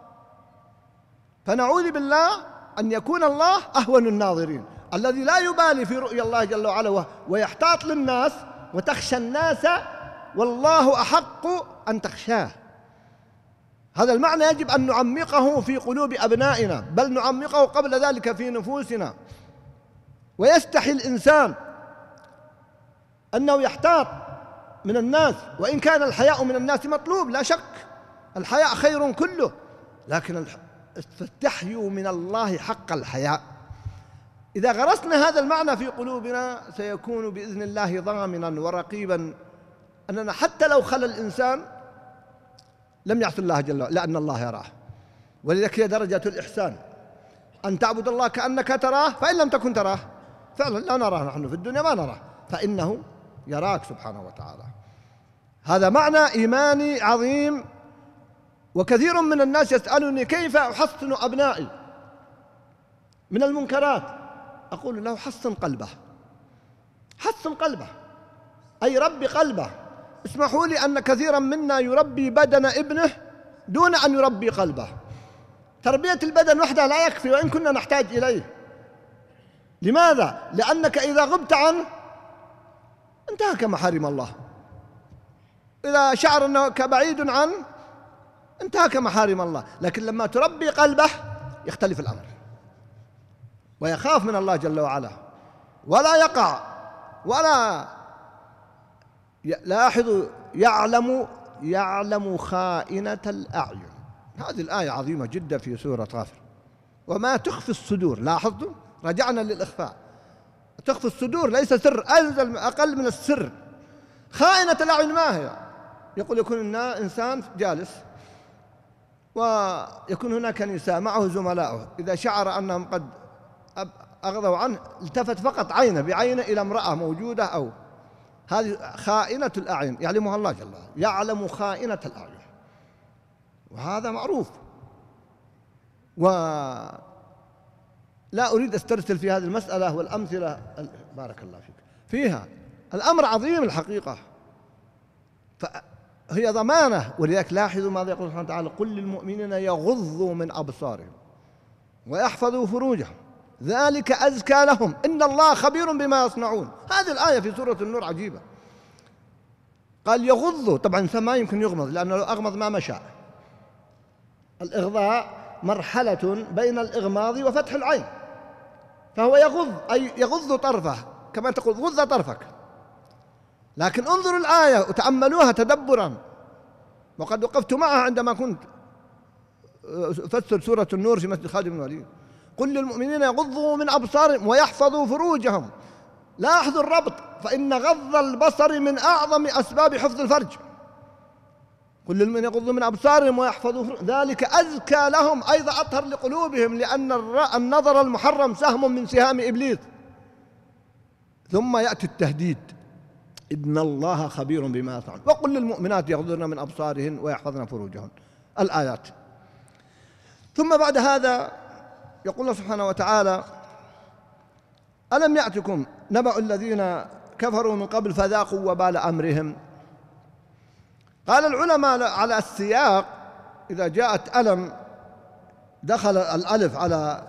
فنعوذ بالله أن يكون الله أهون الناظرين، الذي لا يبالي في رؤيا الله جل وعلا ويحتاط للناس، وتخشى الناس والله أحق أن تخشاه. هذا المعنى يجب أن نعمقه في قلوب أبنائنا، بل نعمقه قبل ذلك في نفوسنا. ويستحي الإنسان أنه يحتاط من الناس، وإن كان الحياء من الناس مطلوب لا شك، الحياء خير كله، لكن فاستحيوا من الله حق الحياء. إذا غرسنا هذا المعنى في قلوبنا سيكون بإذن الله ضامنا ورقيبا أننا حتى لو خلى الإنسان لم يعصي الله جل وعلا، لأن الله يراه. ولذلك هي درجة الإحسان، أن تعبد الله كأنك تراه فإن لم تكن تراه، فعلا لا نراه نحن في الدنيا ما نراه، فإنه يراك سبحانه وتعالى. هذا معنى إيماني عظيم. وكثير من الناس يسألني كيف أحصن أبنائي من المنكرات؟ أقول له حصن قلبه، حصن قلبه أي ربي قلبه. اسمحوا لي أن كثيرا منا يربي بدن ابنه دون أن يربي قلبه. تربية البدن وحدها لا يكفي وإن كنا نحتاج إليه. لماذا؟ لأنك إذا غبت عنه انتهك محارم الله، إذا شعر أنك بعيد عنه انتهك محارم الله. لكن لما تربي قلبه يختلف الأمر، ويخاف من الله جل وعلا ولا يقع ولا لاحظوا يعلم يعلم خائنة الأعين. هذه الآية عظيمة جدا في سورة غافر. وما تخفي الصدور، لاحظتوا رجعنا للإخفاء. تخفي الصدور ليس سر، أنزل أقل من السر. خائنة الأعين ما هي؟ يقول يكون إنسان جالس ويكون هناك نساء معه زملاؤه، إذا شعر أنهم قد أغضوا عنه التفت فقط عينه بعينه إلى امرأة موجودة، أو هذه خائنة الأعين يعلمها الله جل وعلا، يعلم خائنة الأعين، وهذا معروف. ولا أريد أسترسل في هذه المسألة والأمثلة بارك الله فيك فيها، الأمر عظيم الحقيقة، فهي ضمانة. ولذلك لاحظوا ماذا يقول سبحانه وتعالى: قل للمؤمنين يغضوا من أبصارهم ويحفظوا فروجهم ذلك أزكى لهم إن الله خبير بما يصنعون. هذه الآية في سورة النور عجيبة. قال يغضوا، طبعا الإنسان ما يمكن يغمض، لأنه لو أغمض ما مشى. الإغضاء مرحلة بين الإغماض وفتح العين، فهو يغض أي يغض طرفه، كما تقول غض طرفك. لكن انظروا الآية وتأملوها تدبرا، وقد وقفت معها عندما كنت فسر سورة النور في مسجد خالد بن الوليد: قل للمؤمنين يغضوا من أبصارهم ويحفظوا فروجهم. لاحظوا الربط، فإن غض البصر من أعظم أسباب حفظ الفرج. قل للمؤمنين يغضوا من أبصارهم ويحفظوا فروجهم، ذلك أزكى لهم، أيضا أطهر لقلوبهم، لأن النظر المحرم سهم من سهام إبليس. ثم يأتي التهديد: إن الله خبير بما يصنعون. وقل للمؤمنات يغضضن من أبصارهن ويحفظن فروجهن، الآيات. ثم بعد هذا يقول الله سبحانه وتعالى: ألم يأتكم نبأ الذين كفروا من قبل فذاقوا وبال أمرهم. قال العلماء على السياق، إذا جاءت ألم دخل الألف على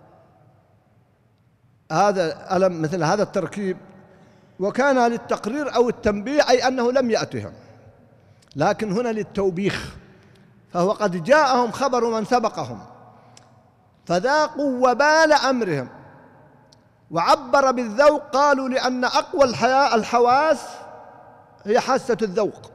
هذا ألم مثل هذا التركيب، وكان للتقرير أو التنبيه، أي أنه لم يأتهم، لكن هنا للتوبيخ، فهو قد جاءهم خبر من سبقهم فذاقوا وبال أمرهم. وعبر بالذوق، قالوا لأن أقوى الحواس هي حاسة الذوق.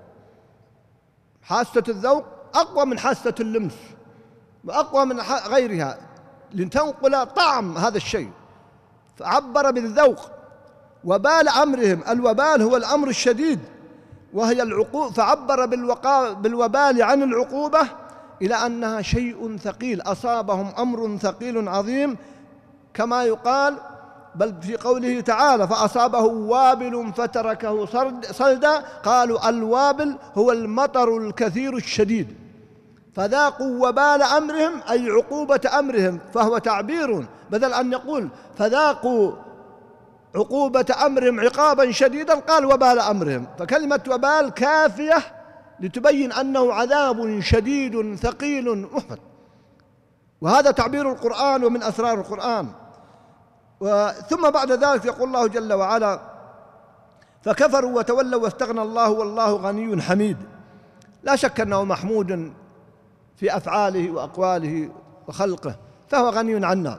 حاسة الذوق أقوى من حاسة اللمس وأقوى من غيرها لتنقل طعم هذا الشيء، فعبر بالذوق. وبال أمرهم، الوبال هو الأمر الشديد وهي العقوبة، فعبر بالوبال عن العقوبة إلى أنها شيء ثقيل، أصابهم أمر ثقيل عظيم، كما يقال بل في قوله تعالى: فأصابه وابل فتركه صلدا. قالوا الوابل هو المطر الكثير الشديد. فذاقوا وبال أمرهم أي عقوبة أمرهم، فهو تعبير، بدل أن يقول فذاقوا عقوبة أمرهم عقابا شديدا قال وبال أمرهم، فكلمة وبال كافية لتبين أنه عذاب شديد ثقيل محبط. وهذا تعبير القرآن ومن أسرار القرآن. ثم بعد ذلك يقول الله جل وعلا: فكفروا وتولوا واستغنى الله والله غني حميد. لا شك أنه محمود في أفعاله وأقواله وخلقه، فهو غني عنا،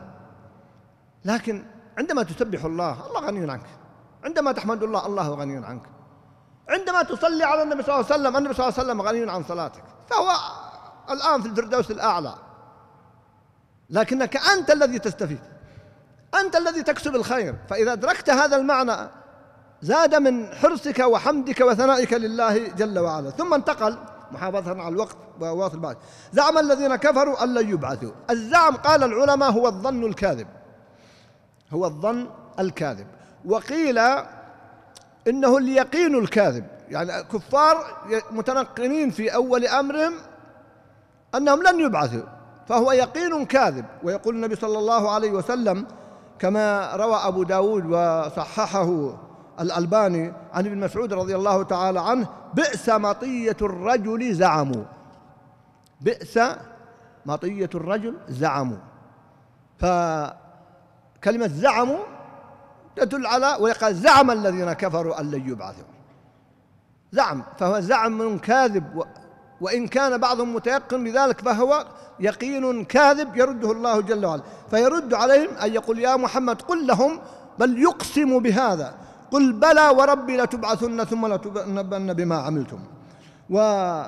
لكن عندما تسبح الله الله غني عنك، عندما تحمد الله الله غني عنك، عندما تصلي على النبي صلى الله عليه وسلم النبي صلى الله عليه وسلم غني عن صلاتك، فهو الآن في الفردوس الأعلى، لكنك أنت الذي تستفيد، أنت الذي تكسب الخير. فإذا أدركت هذا المعنى زاد من حرصك وحمدك وثنائك لله جل وعلا. ثم انتقل محافظة على الوقت وواصل بعد: زعم الذين كفروا أن لن يبعثوا. الزعم قال العلماء هو الظن الكاذب، هو الظن الكاذب، وقيل إنه اليقين الكاذب، يعني كفار متنقنين في أول أمرهم أنهم لن يبعثوا، فهو يقين كاذب. ويقول النبي صلى الله عليه وسلم كما روى أبو داود وصححه الألباني عن ابن مسعود رضي الله تعالى عنه: بئس مطية الرجل زعموا. بئس مطية الرجل زعموا. فكلمة زعموا تدل على، ويقال زعم الذين كفروا أن لن يبعثوا. زعم، فهو زعم كاذب، وإن كان بعضهم متيقن بذلك فهو يقين كاذب يرده الله جل وعلا. فيرد عليهم أن يقول: يا محمد قل لهم، بل يقسم بهذا: قل بلى وربي لتبعثن ثم لتنبؤن بما عملتم، و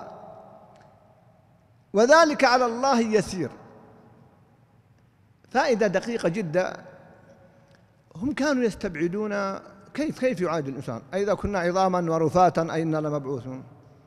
وذلك على الله يسير. فائدة دقيقة جدا، هم كانوا يستبعدون كيف كيف يعاد الإنسان أئذا كنا عظاما ورفاتا أئنا لمبعوثون.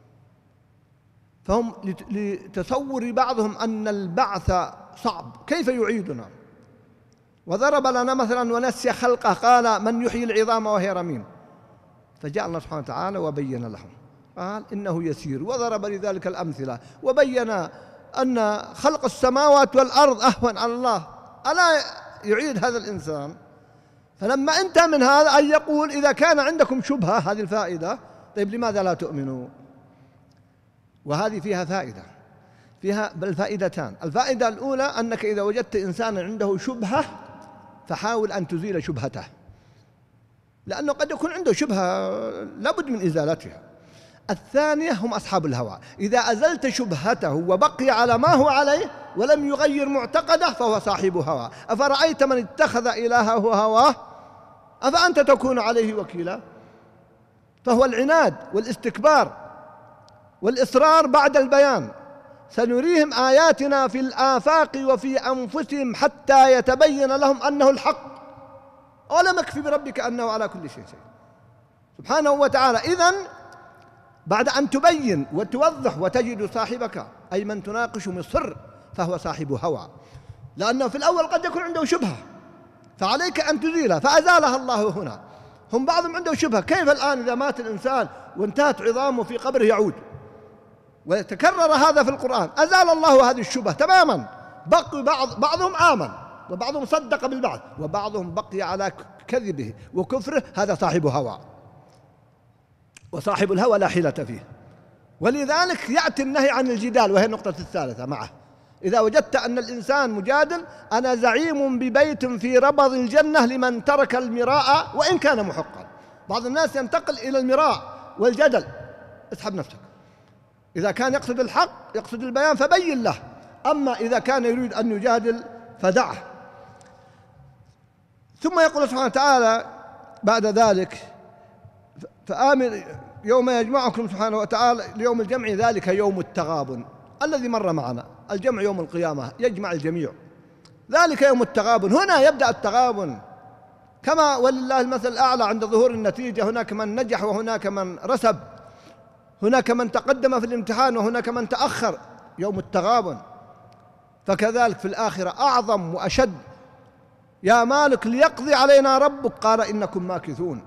فهم لتصور بعضهم أن البعث صعب، كيف يعيدنا؟ وضرب لنا مثلا ونسي خلقه، قال: من يحيي العظام وهي رميم؟ فجاء الله سبحانه وتعالى وبين لهم، قال إنه يسير، وضرب لذلك الأمثلة، وبين أن خلق السماوات والأرض أهون على الله، ألا يعيد هذا الإنسان؟ فلما انتهى من هذا أن يقول: إذا كان عندكم شبهة، هذه الفائدة، طيب لماذا لا تؤمنوا؟ وهذه فيها فائدة، فيها بل فائدتان. الفائدة الأولى أنك إذا وجدت إنسانا عنده شبهة فحاول أن تزيل شبهته، لأنه قد يكون عنده شبهة لابد من إزالتها. الثانية هم أصحاب الهوى، إذا أزلت شبهته وبقي على ما هو عليه ولم يغير معتقده فهو صاحب هوى. أفرأيت من اتخذ إلهه هواه أفأنت تكون عليه وكيلا؟ فهو العناد والاستكبار والإصرار بعد البيان. سنريهم آياتنا في الآفاق وفي أنفسهم حتى يتبين لهم أنه الحق أولم يكفي بربك أنه على كل شيء شيء سبحانه وتعالى. إذن بعد أن تبين وتوضح وتجد صاحبك أي من تناقش مصر فهو صاحب هوى، لأنه في الأول قد يكون عنده شبهة فعليك أن تزيلها، فأزالها الله هنا. هم بعضهم عنده شبهة، كيف الآن إذا مات الإنسان وانتهت عظامه في قبره يعود؟ ويتكرر هذا في القرآن. أزال الله هذه الشبهة تماما. بقي بعض بعضهم آمن وبعضهم صدق بالبعث وبعضهم بقي على كذبه وكفره، هذا صاحب هوى، وصاحب الهوى لا حيلة فيه. ولذلك يأتي النهي عن الجدال، وهي النقطة الثالثة معه. إذا وجدت أن الإنسان مجادل، أنا زعيم ببيت في ربض الجنة لمن ترك المراء وإن كان محقا. بعض الناس ينتقل إلى المراء والجدل، اسحب نفسك. إذا كان يقصد الحق يقصد البيان فبين له، أما إذا كان يريد أن يجادل فدعه. ثم يقول سبحانه وتعالى بعد ذلك فآمن يوم يجمعكم سبحانه وتعالى ليوم الجمع، ذلك يوم التغابن الذي مر معنا. الجمع يوم القيامة يجمع الجميع، ذلك يوم التغابن. هنا يبدأ التغابن، كما ولله المثل الأعلى عند ظهور النتيجة. هناك من نجح وهناك من رسب، هناك من تقدم في الامتحان وهناك من تأخر، يوم التغابن. فكذلك في الآخرة أعظم وأشد. يا مالك ليقضي علينا ربك قال إنكم ماكثون.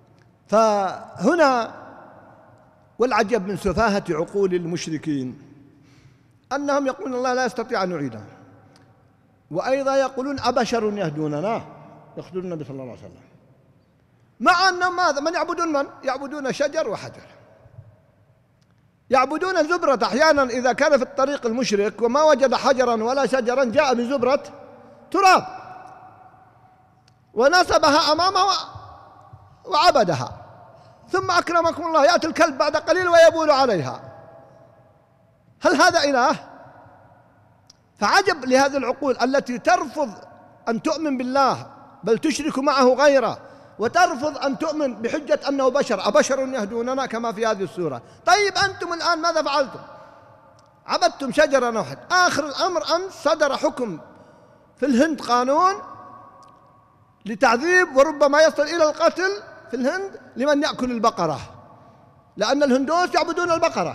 فهنا والعجب من سفاهة عقول المشركين أنهم يقولون الله لا يستطيع أن يعيدها، وأيضا يقولون أبشر يهدوننا، يقصدون النبي صلى الله عليه وسلم، مع أنهم ماذا؟ من يعبدون من؟ يعبدون شجر وحجر، يعبدون زبرة. أحيانا إذا كان في الطريق المشرك وما وجد حجرا ولا شجرا جاء بزبرة تراب ونصبها أمامه وعبدها، ثم أكرمكم الله يأتي الكلب بعد قليل ويبول عليها. هل هذا إله؟ فعجب لهذه العقول التي ترفض أن تؤمن بالله بل تشرك معه غيره، وترفض أن تؤمن بحجة أنه بشر. أبشر يهدوننا كما في هذه السورة. طيب أنتم الآن ماذا فعلتم؟ عبدتم شجرة واحد. آخر الأمر أن صدر حكم في الهند قانون لتعذيب وربما يصل إلى القتل في الهند لمن يأكل البقرة، لأن الهندوس يعبدون البقرة.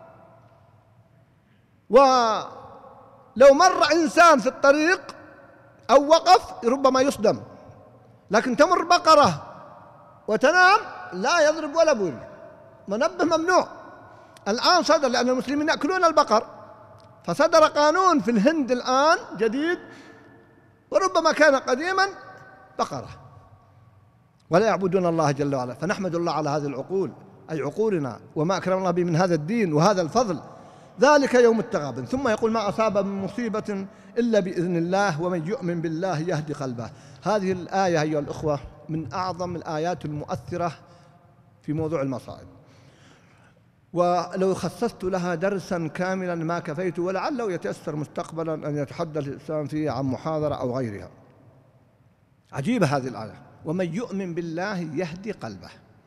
ولو مر إنسان في الطريق أو وقف ربما يصدم، لكن تمر بقرة وتنام لا يضرب ولا بول، منبه ممنوع. الآن صدر، لأن المسلمين يأكلون البقر، فصدر قانون في الهند الآن جديد، وربما كان قديما بقرة، ولا يعبدون الله جل وعلا. فنحمد الله على هذه العقول، أي عقولنا، وما أكرم الله به من هذا الدين وهذا الفضل. ذلك يوم التغابن. ثم يقول ما أصاب من مصيبة إلا بإذن الله ومن يؤمن بالله يهدي قلبه. هذه الآية أيها الأخوة من أعظم الآيات المؤثرة في موضوع المصائب، ولو خصصت لها درسا كاملا ما كفيت، ولعله يتأثر مستقبلا أن يتحدث الإنسان فيه عن محاضرة أو غيرها. عجيبة هذه الآية. ومن يؤمن بالله يهدي قلبه.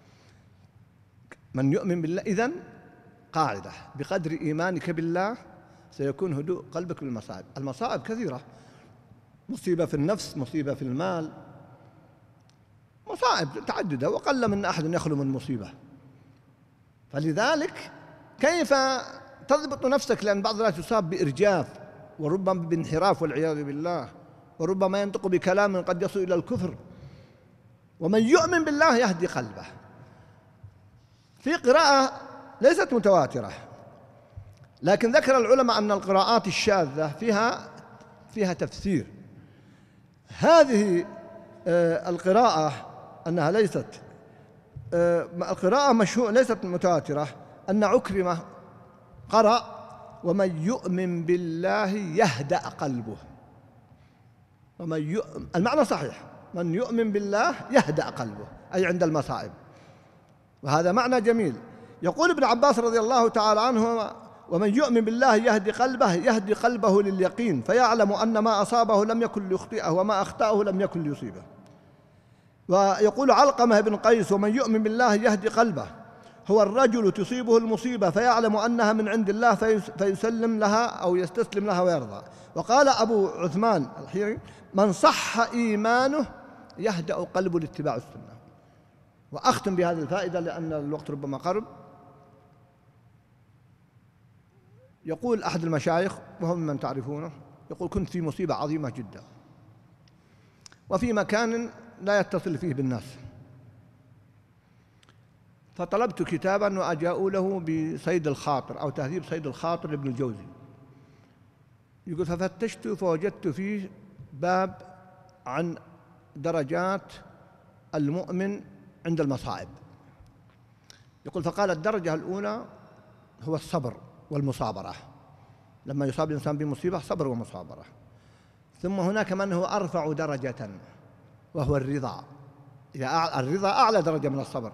من يؤمن بالله، إذن قاعدة بقدر إيمانك بالله سيكون هدوء قلبك للمصائب. المصائب كثيرة، مصيبة في النفس، مصيبة في المال، مصائب متعددة، وقل من أحد يخلو من مصيبة. فلذلك كيف تضبط نفسك؟ لأن بعض الناس يصاب بإرجاف وربما بانحراف والعياذ بالله، وربما ينطق بكلام قد يصل إلى الكفر. ومن يؤمن بالله يهدي قلبه. في قراءة ليست متواترة، لكن ذكر العلماء أن القراءات الشاذة فيها فيها تفسير. هذه القراءة أنها ليست القراءة مشهورة ليست متواترة، أن عكرمة قرأ ومن يؤمن بالله يهدأ قلبه. ومن يؤمن، المعنى صحيح، من يؤمن بالله يهدأ قلبه، أي عند المصائب، وهذا معنى جميل. يقول ابن عباس رضي الله تعالى عنه ومن يؤمن بالله يهدي قلبه، يهدي قلبه لليقين فيعلم أن ما أصابه لم يكن ليخطئه وما أخطأه لم يكن ليصيبه. ويقول علقمة بن قيس ومن يؤمن بالله يهدي قلبه هو الرجل تصيبه المصيبة فيعلم أنها من عند الله فيسلم لها أو يستسلم لها ويرضى. وقال أبو عثمان الحيري: من صح إيمانه يهدأ قلبه لاتباع السنة. وأختم بهذه الفائدة لأن الوقت ربما قرب. يقول أحد المشايخ وهم من تعرفونه، يقول: كنت في مصيبة عظيمة جدا وفي مكان لا يتصل فيه بالناس، فطلبت كتابا وأجاء له بصيد الخاطر أو تهذيب صيد الخاطر لابن الجوزي. يقول: ففتشت فوجدت فيه باب عن درجات المؤمن عند المصائب. يقول: فقال: الدرجة الأولى هو الصبر والمصابرة، لما يصاب الإنسان بمصيبة صبر ومصابرة. ثم هناك من هو أرفع درجة وهو الرضا، الرضا أعلى درجة من الصبر.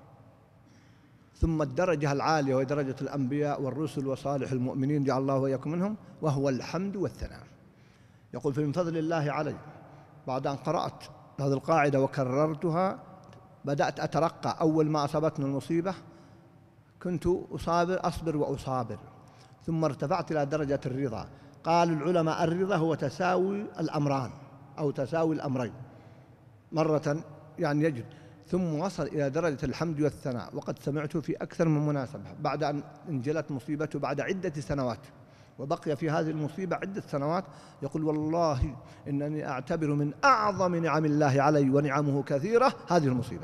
ثم الدرجة العالية وهي درجة الأنبياء والرسل وصالح المؤمنين، جعل الله وإياكم منهم، وهو الحمد والثناء. يقول: فمن فضل الله علي بعد أن قرأت هذه القاعدة وكررتها بدأت أترقى. أول ما أصابتني المصيبة كنت أصابر أصبر وأصابر، ثم ارتفعت إلى درجة الرضا. قال العلماء: الرضا هو تساوي الأمران أو تساوي الأمرين مرة، يعني يجد. ثم وصل إلى درجة الحمد والثناء، وقد سمعته في أكثر من مناسبة بعد أن انجلت مصيبته بعد عدة سنوات، وبقي في هذه المصيبة عدة سنوات. يقول: والله إنني أعتبر من أعظم نعم الله علي ونعمه كثيرة هذه المصيبة.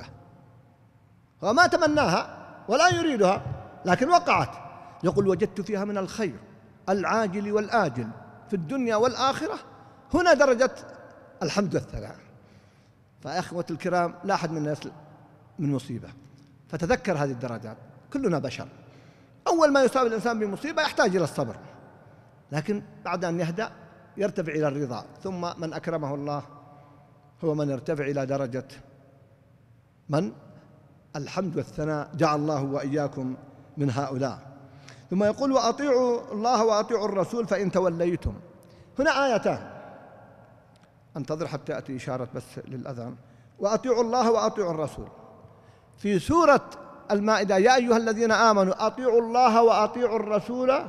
هو ما تمناها ولا يريدها لكن وقعت. يقول: وجدت فيها من الخير العاجل والآجل في الدنيا والآخرة. هنا درجة الحمد والثناء. فأخوة الكرام، لا أحد منا يسلم من مصيبة، فتذكر هذه الدرجات. كلنا بشر. أول ما يصاب الإنسان بمصيبة يحتاج إلى الصبر، لكن بعد أن يهدأ يرتفع إلى الرضا. ثم من أكرمه الله هو من يرتفع إلى درجة من الحمد والثناء، جعل الله وإياكم من هؤلاء. ثم يقول: وأطيعوا الله وأطيعوا الرسول فإن توليتم. هنا آيتان، انتظر حتى يأتي إشارة بس للأذان. وأطيعوا الله وأطيعوا الرسول. في سورة المائدة: يا أيها الذين آمنوا أطيعوا الله وأطيعوا الرسول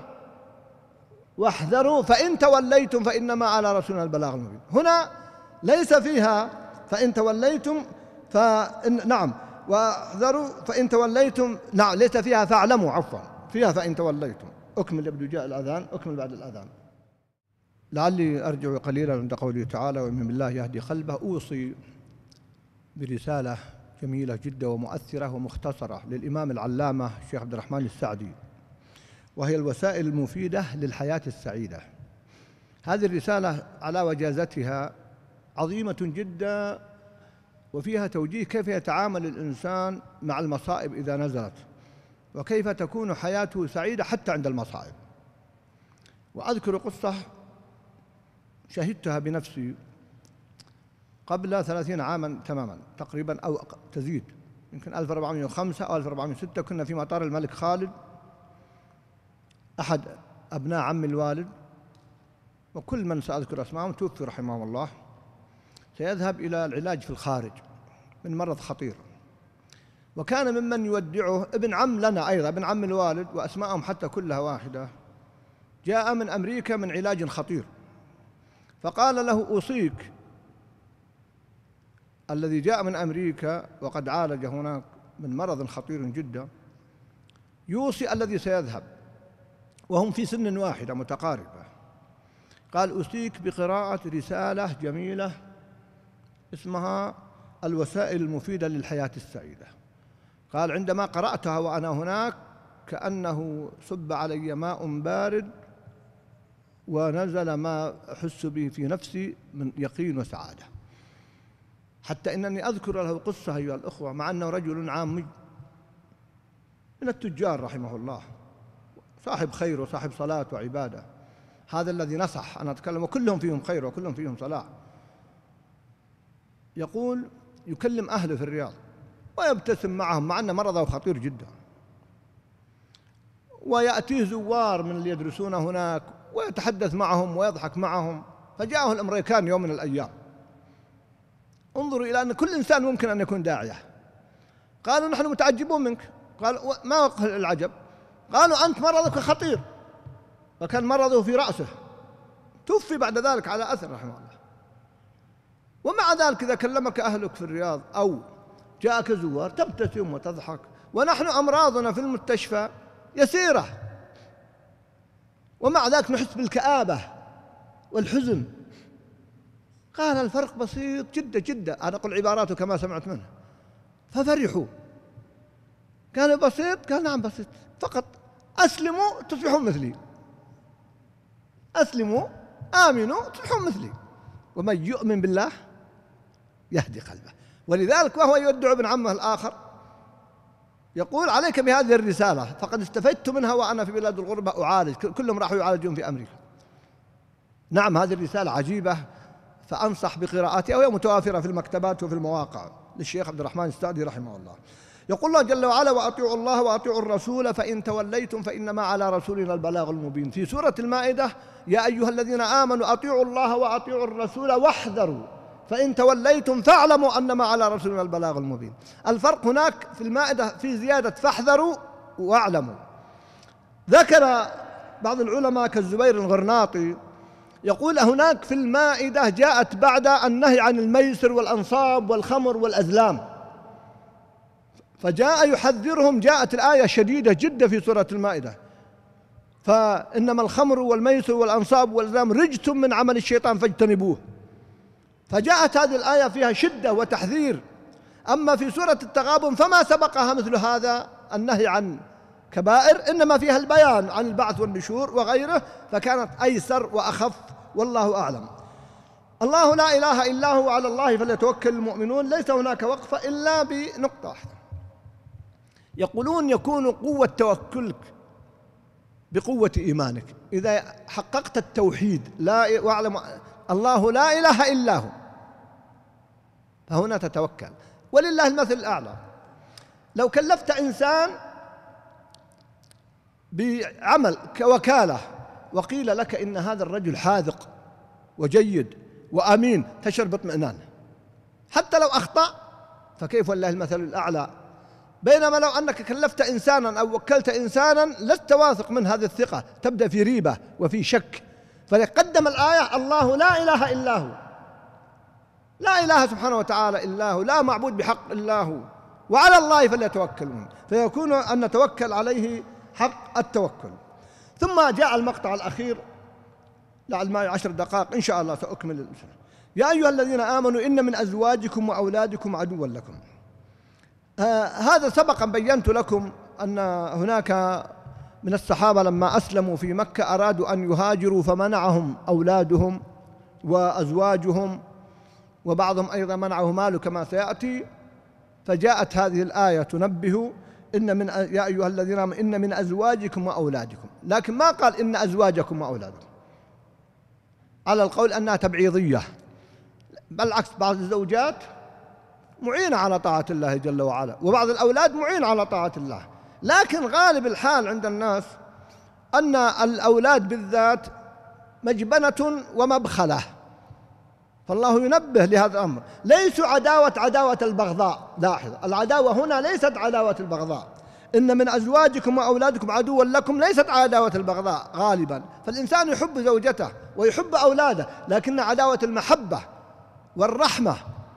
واحذروا فإن توليتم فإنما على رسولنا البلاغ المبين. هنا ليس فيها فإن توليتم فإن نعم واحذروا فإن توليتم، نعم ليس فيها فاعلموا، عفوا فيها فإن توليتم. أكمل يبدو جاء الأذان، أكمل بعد الأذان. لعلي أرجع قليلا عند قوله تعالى: ومن بالله يهدي قلبه. أوصي برسالة جميلة جدا ومؤثرة ومختصرة للإمام العلامة الشيخ عبد الرحمن السعدي، وهي الوسائل المفيدة للحياة السعيدة. هذه الرسالة على وجازتها عظيمة جدا، وفيها توجيه كيف يتعامل الإنسان مع المصائب إذا نزلت، وكيف تكون حياته سعيدة حتى عند المصائب. وأذكر قصة شهدتها بنفسي قبل ثلاثين عاما تماما تقريبا أو تزيد، يمكن ألف وأربعمائة وخمسة أو ألف وأربعمائة وستة. كنا في مطار الملك خالد، أحد أبناء عم الوالد وكل من سأذكر أسمائهم توفي رحمه الله، سيذهب إلى العلاج في الخارج من مرض خطير. وكان ممن يودعه ابن عم لنا أيضا، ابن عم الوالد، وأسمائهم حتى كلها واحدة، جاء من أمريكا من علاج خطير، فقال له: أوصيك، الذي جاء من أمريكا وقد عالج هناك من مرض خطير جدا، يوصي الذي سيذهب وهم في سن واحدة متقاربة، قال: أوصيك بقراءة رسالة جميلة اسمها الوسائل المفيدة للحياة السعيدة. قال: عندما قرأتها وأنا هناك كأنه صب علي ماء بارد ونزل ما أحس به في نفسي من يقين وسعادة، حتى إنني أذكر له قصة أيها الأخوة، مع أنه رجل عامي من التجار رحمه الله، صاحب خير وصاحب صلاة وعبادة، هذا الذي نصح أنا أتكلم، وكلهم فيهم خير وكلهم فيهم صلاة. يقول: يكلم أهله في الرياض ويبتسم معهم مع أن مرضه خطير جدا، ويأتيه زوار من اللي يدرسون هناك ويتحدث معهم ويضحك معهم. فجاءه الأمريكان يوم من الأيام، انظروا إلى أن كل إنسان ممكن أن يكون داعية، قالوا: نحن متعجبون منك، قال ما وقع العجب؟ قالوا أنت مرضك خطير، وكان مرضه في رأسه، توفي بعد ذلك على أثر رحمه الله. ومع ذلك إذا كلمك أهلك في الرياض أو جاءك زوار تبتسم وتضحك، ونحن أمراضنا في المستشفى يسيرة، ومع ذلك نحس بالكآبة والحزن. قال الفرق بسيط جدا جدا، أنا أقول عباراته كما سمعت منه، ففرحوا. كان بسيط؟ قال نعم بسيط، فقط أسلموا تصبحون مثلي، أسلموا آمنوا تصبحون مثلي، ومن يؤمن بالله يهدي قلبه. ولذلك وهو يودع ابن عمه الآخر يقول عليك بهذه الرسالة فقد استفدت منها وأنا في بلاد الغربة أعالج، كلهم راحوا يعالجون في أمريكا. نعم هذه الرسالة عجيبة، فأنصح بقراءتها، وهي متوافرة في المكتبات وفي المواقع للشيخ عبد الرحمن السعدي رحمه الله. يقول الله جل وعلا وأطيعوا الله وأطيعوا الرسول فإن توليتم فإنما على رسولنا البلاغ المبين. في سورة المائدة يا أيها الذين آمنوا أطيعوا الله وأطيعوا الرسول واحذروا فإن توليتم فاعلموا أنما على رسولنا البلاغ المبين. الفرق هناك في المائدة في زيادة فاحذروا واعلموا. ذكر بعض العلماء كالزبير الغرناطي يقول هناك في المائدة جاءت بعد النهي عن الميسر والأنصاب والخمر والأزلام، فجاء يحذرهم، جاءت الآية شديدة جدا في سورة المائدة، فإنما الخمر والميسر والأنصاب والأزلام رجس من عمل الشيطان فاجتنبوه، فجاءت هذه الآية فيها شدة وتحذير. أما في سورة التغابن فما سبقها مثل هذا النهي عن كبائر، إنما فيها البيان عن البعث والنشور وغيره، فكانت أيسر وأخف، والله أعلم. الله لا إله إلا هو على الله فليتوكل المؤمنون. ليس هناك وقفة إلا بنقطة، يقولون يكون قوة توكلك بقوة إيمانك. إذا حققت التوحيد لا واعلم الله لا إله إلا هو فهنا تتوكل. ولله المثل الأعلى، لو كلفت إنسان بعمل كوكالة وقيل لك إن هذا الرجل حاذق وجيد وأمين تشعر باطمئنان حتى لو أخطأ، فكيف ولله المثل الأعلى؟ بينما لو أنك كلفت إنسانا أو وكلت إنسانا لست واثق من هذه الثقة، تبدأ في ريبة وفي شك. فقدم الآية الله لا إله إلا هو، لا إله سبحانه وتعالى إلا هو، لا معبود بحق إلا هو، وعلى الله فليتوكلون، فيكون أن نتوكل عليه حق التوكل. ثم جاء المقطع الأخير، لعل معي عشر دقائق إن شاء الله سأكمل. يا أيها الذين آمنوا إن من أزواجكم وأولادكم عدوا لكم. آه هذا سبقا بينت لكم أن هناك من الصحابة لما أسلموا في مكة أرادوا أن يهاجروا فمنعهم أولادهم وأزواجهم، وبعضهم أيضا منعه ماله كما سيأتي. فجاءت هذه الآية تنبه إن من يا أيها الذين آمنوا إن من أزواجكم وأولادكم، لكن ما قال إن أزواجكم وأولادكم على القول أنها تبعيضية، بل عكس، بعض الزوجات معينة على طاعة الله جل وعلا، وبعض الأولاد معين على طاعة الله. لكن غالب الحال عند الناس أن الأولاد بالذات مجبنة ومبخلة، فالله ينبه لهذا الأمر. ليسوا عداوة عداوة البغضاء، لاحظ العداوة هنا ليست عداوة البغضاء. إن من أزواجكم وأولادكم عدوا لكم ليست عداوة البغضاء غالبا، فالإنسان يحب زوجته ويحب أولاده، لكن عداوة المحبة والرحمة.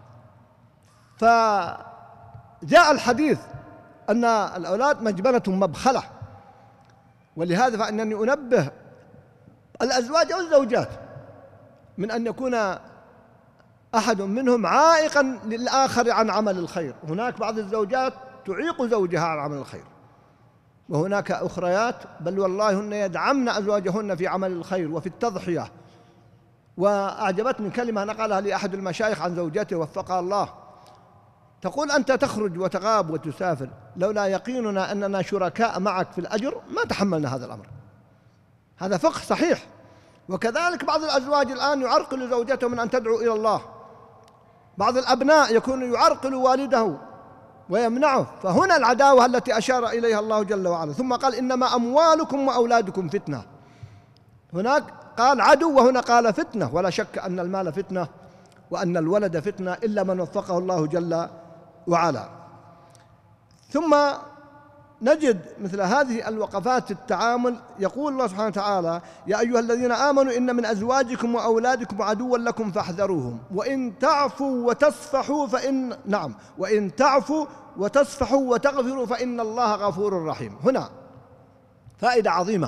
فجاء الحديث أن الأولاد مجبنة مبخلة، ولهذا فإنني أنبه الأزواج أو الزوجات من أن يكون أحد منهم عائقا للآخر عن عمل الخير. هناك بعض الزوجات تعيق زوجها عن عمل الخير، وهناك أخريات بل والله هن يدعمن أزواجهن في عمل الخير وفي التضحية. وأعجبتني كلمة نقلها لي أحد المشايخ عن زوجته وفقها الله، تقول أنت تخرج وتغاب وتسافر، لولا يقيننا أننا شركاء معك في الأجر ما تحملنا هذا الأمر. هذا فقه صحيح. وكذلك بعض الأزواج الآن يعرقل زوجته من أن تدعو إلى الله، بعض الأبناء يكون يعرقل والده ويمنعه، فهنا العداوة التي أشار إليها الله جل وعلا. ثم قال إنما أموالكم وأولادكم فتنة، هناك قال عدو وهنا قال فتنة، ولا شك أن المال فتنة وأن الولد فتنة إلا من وفقه الله جل وعلا. ثم نجد مثل هذه الوقفات في التعامل. يقول الله سبحانه وتعالى: يا أيها الذين آمنوا إن من أزواجكم وأولادكم عدوا لكم فاحذروهم وإن تعفوا وتصفحوا فإن نعم وإن تعفوا وتصفحوا وتغفروا فإن الله غفور رحيم. هنا فائدة عظيمة.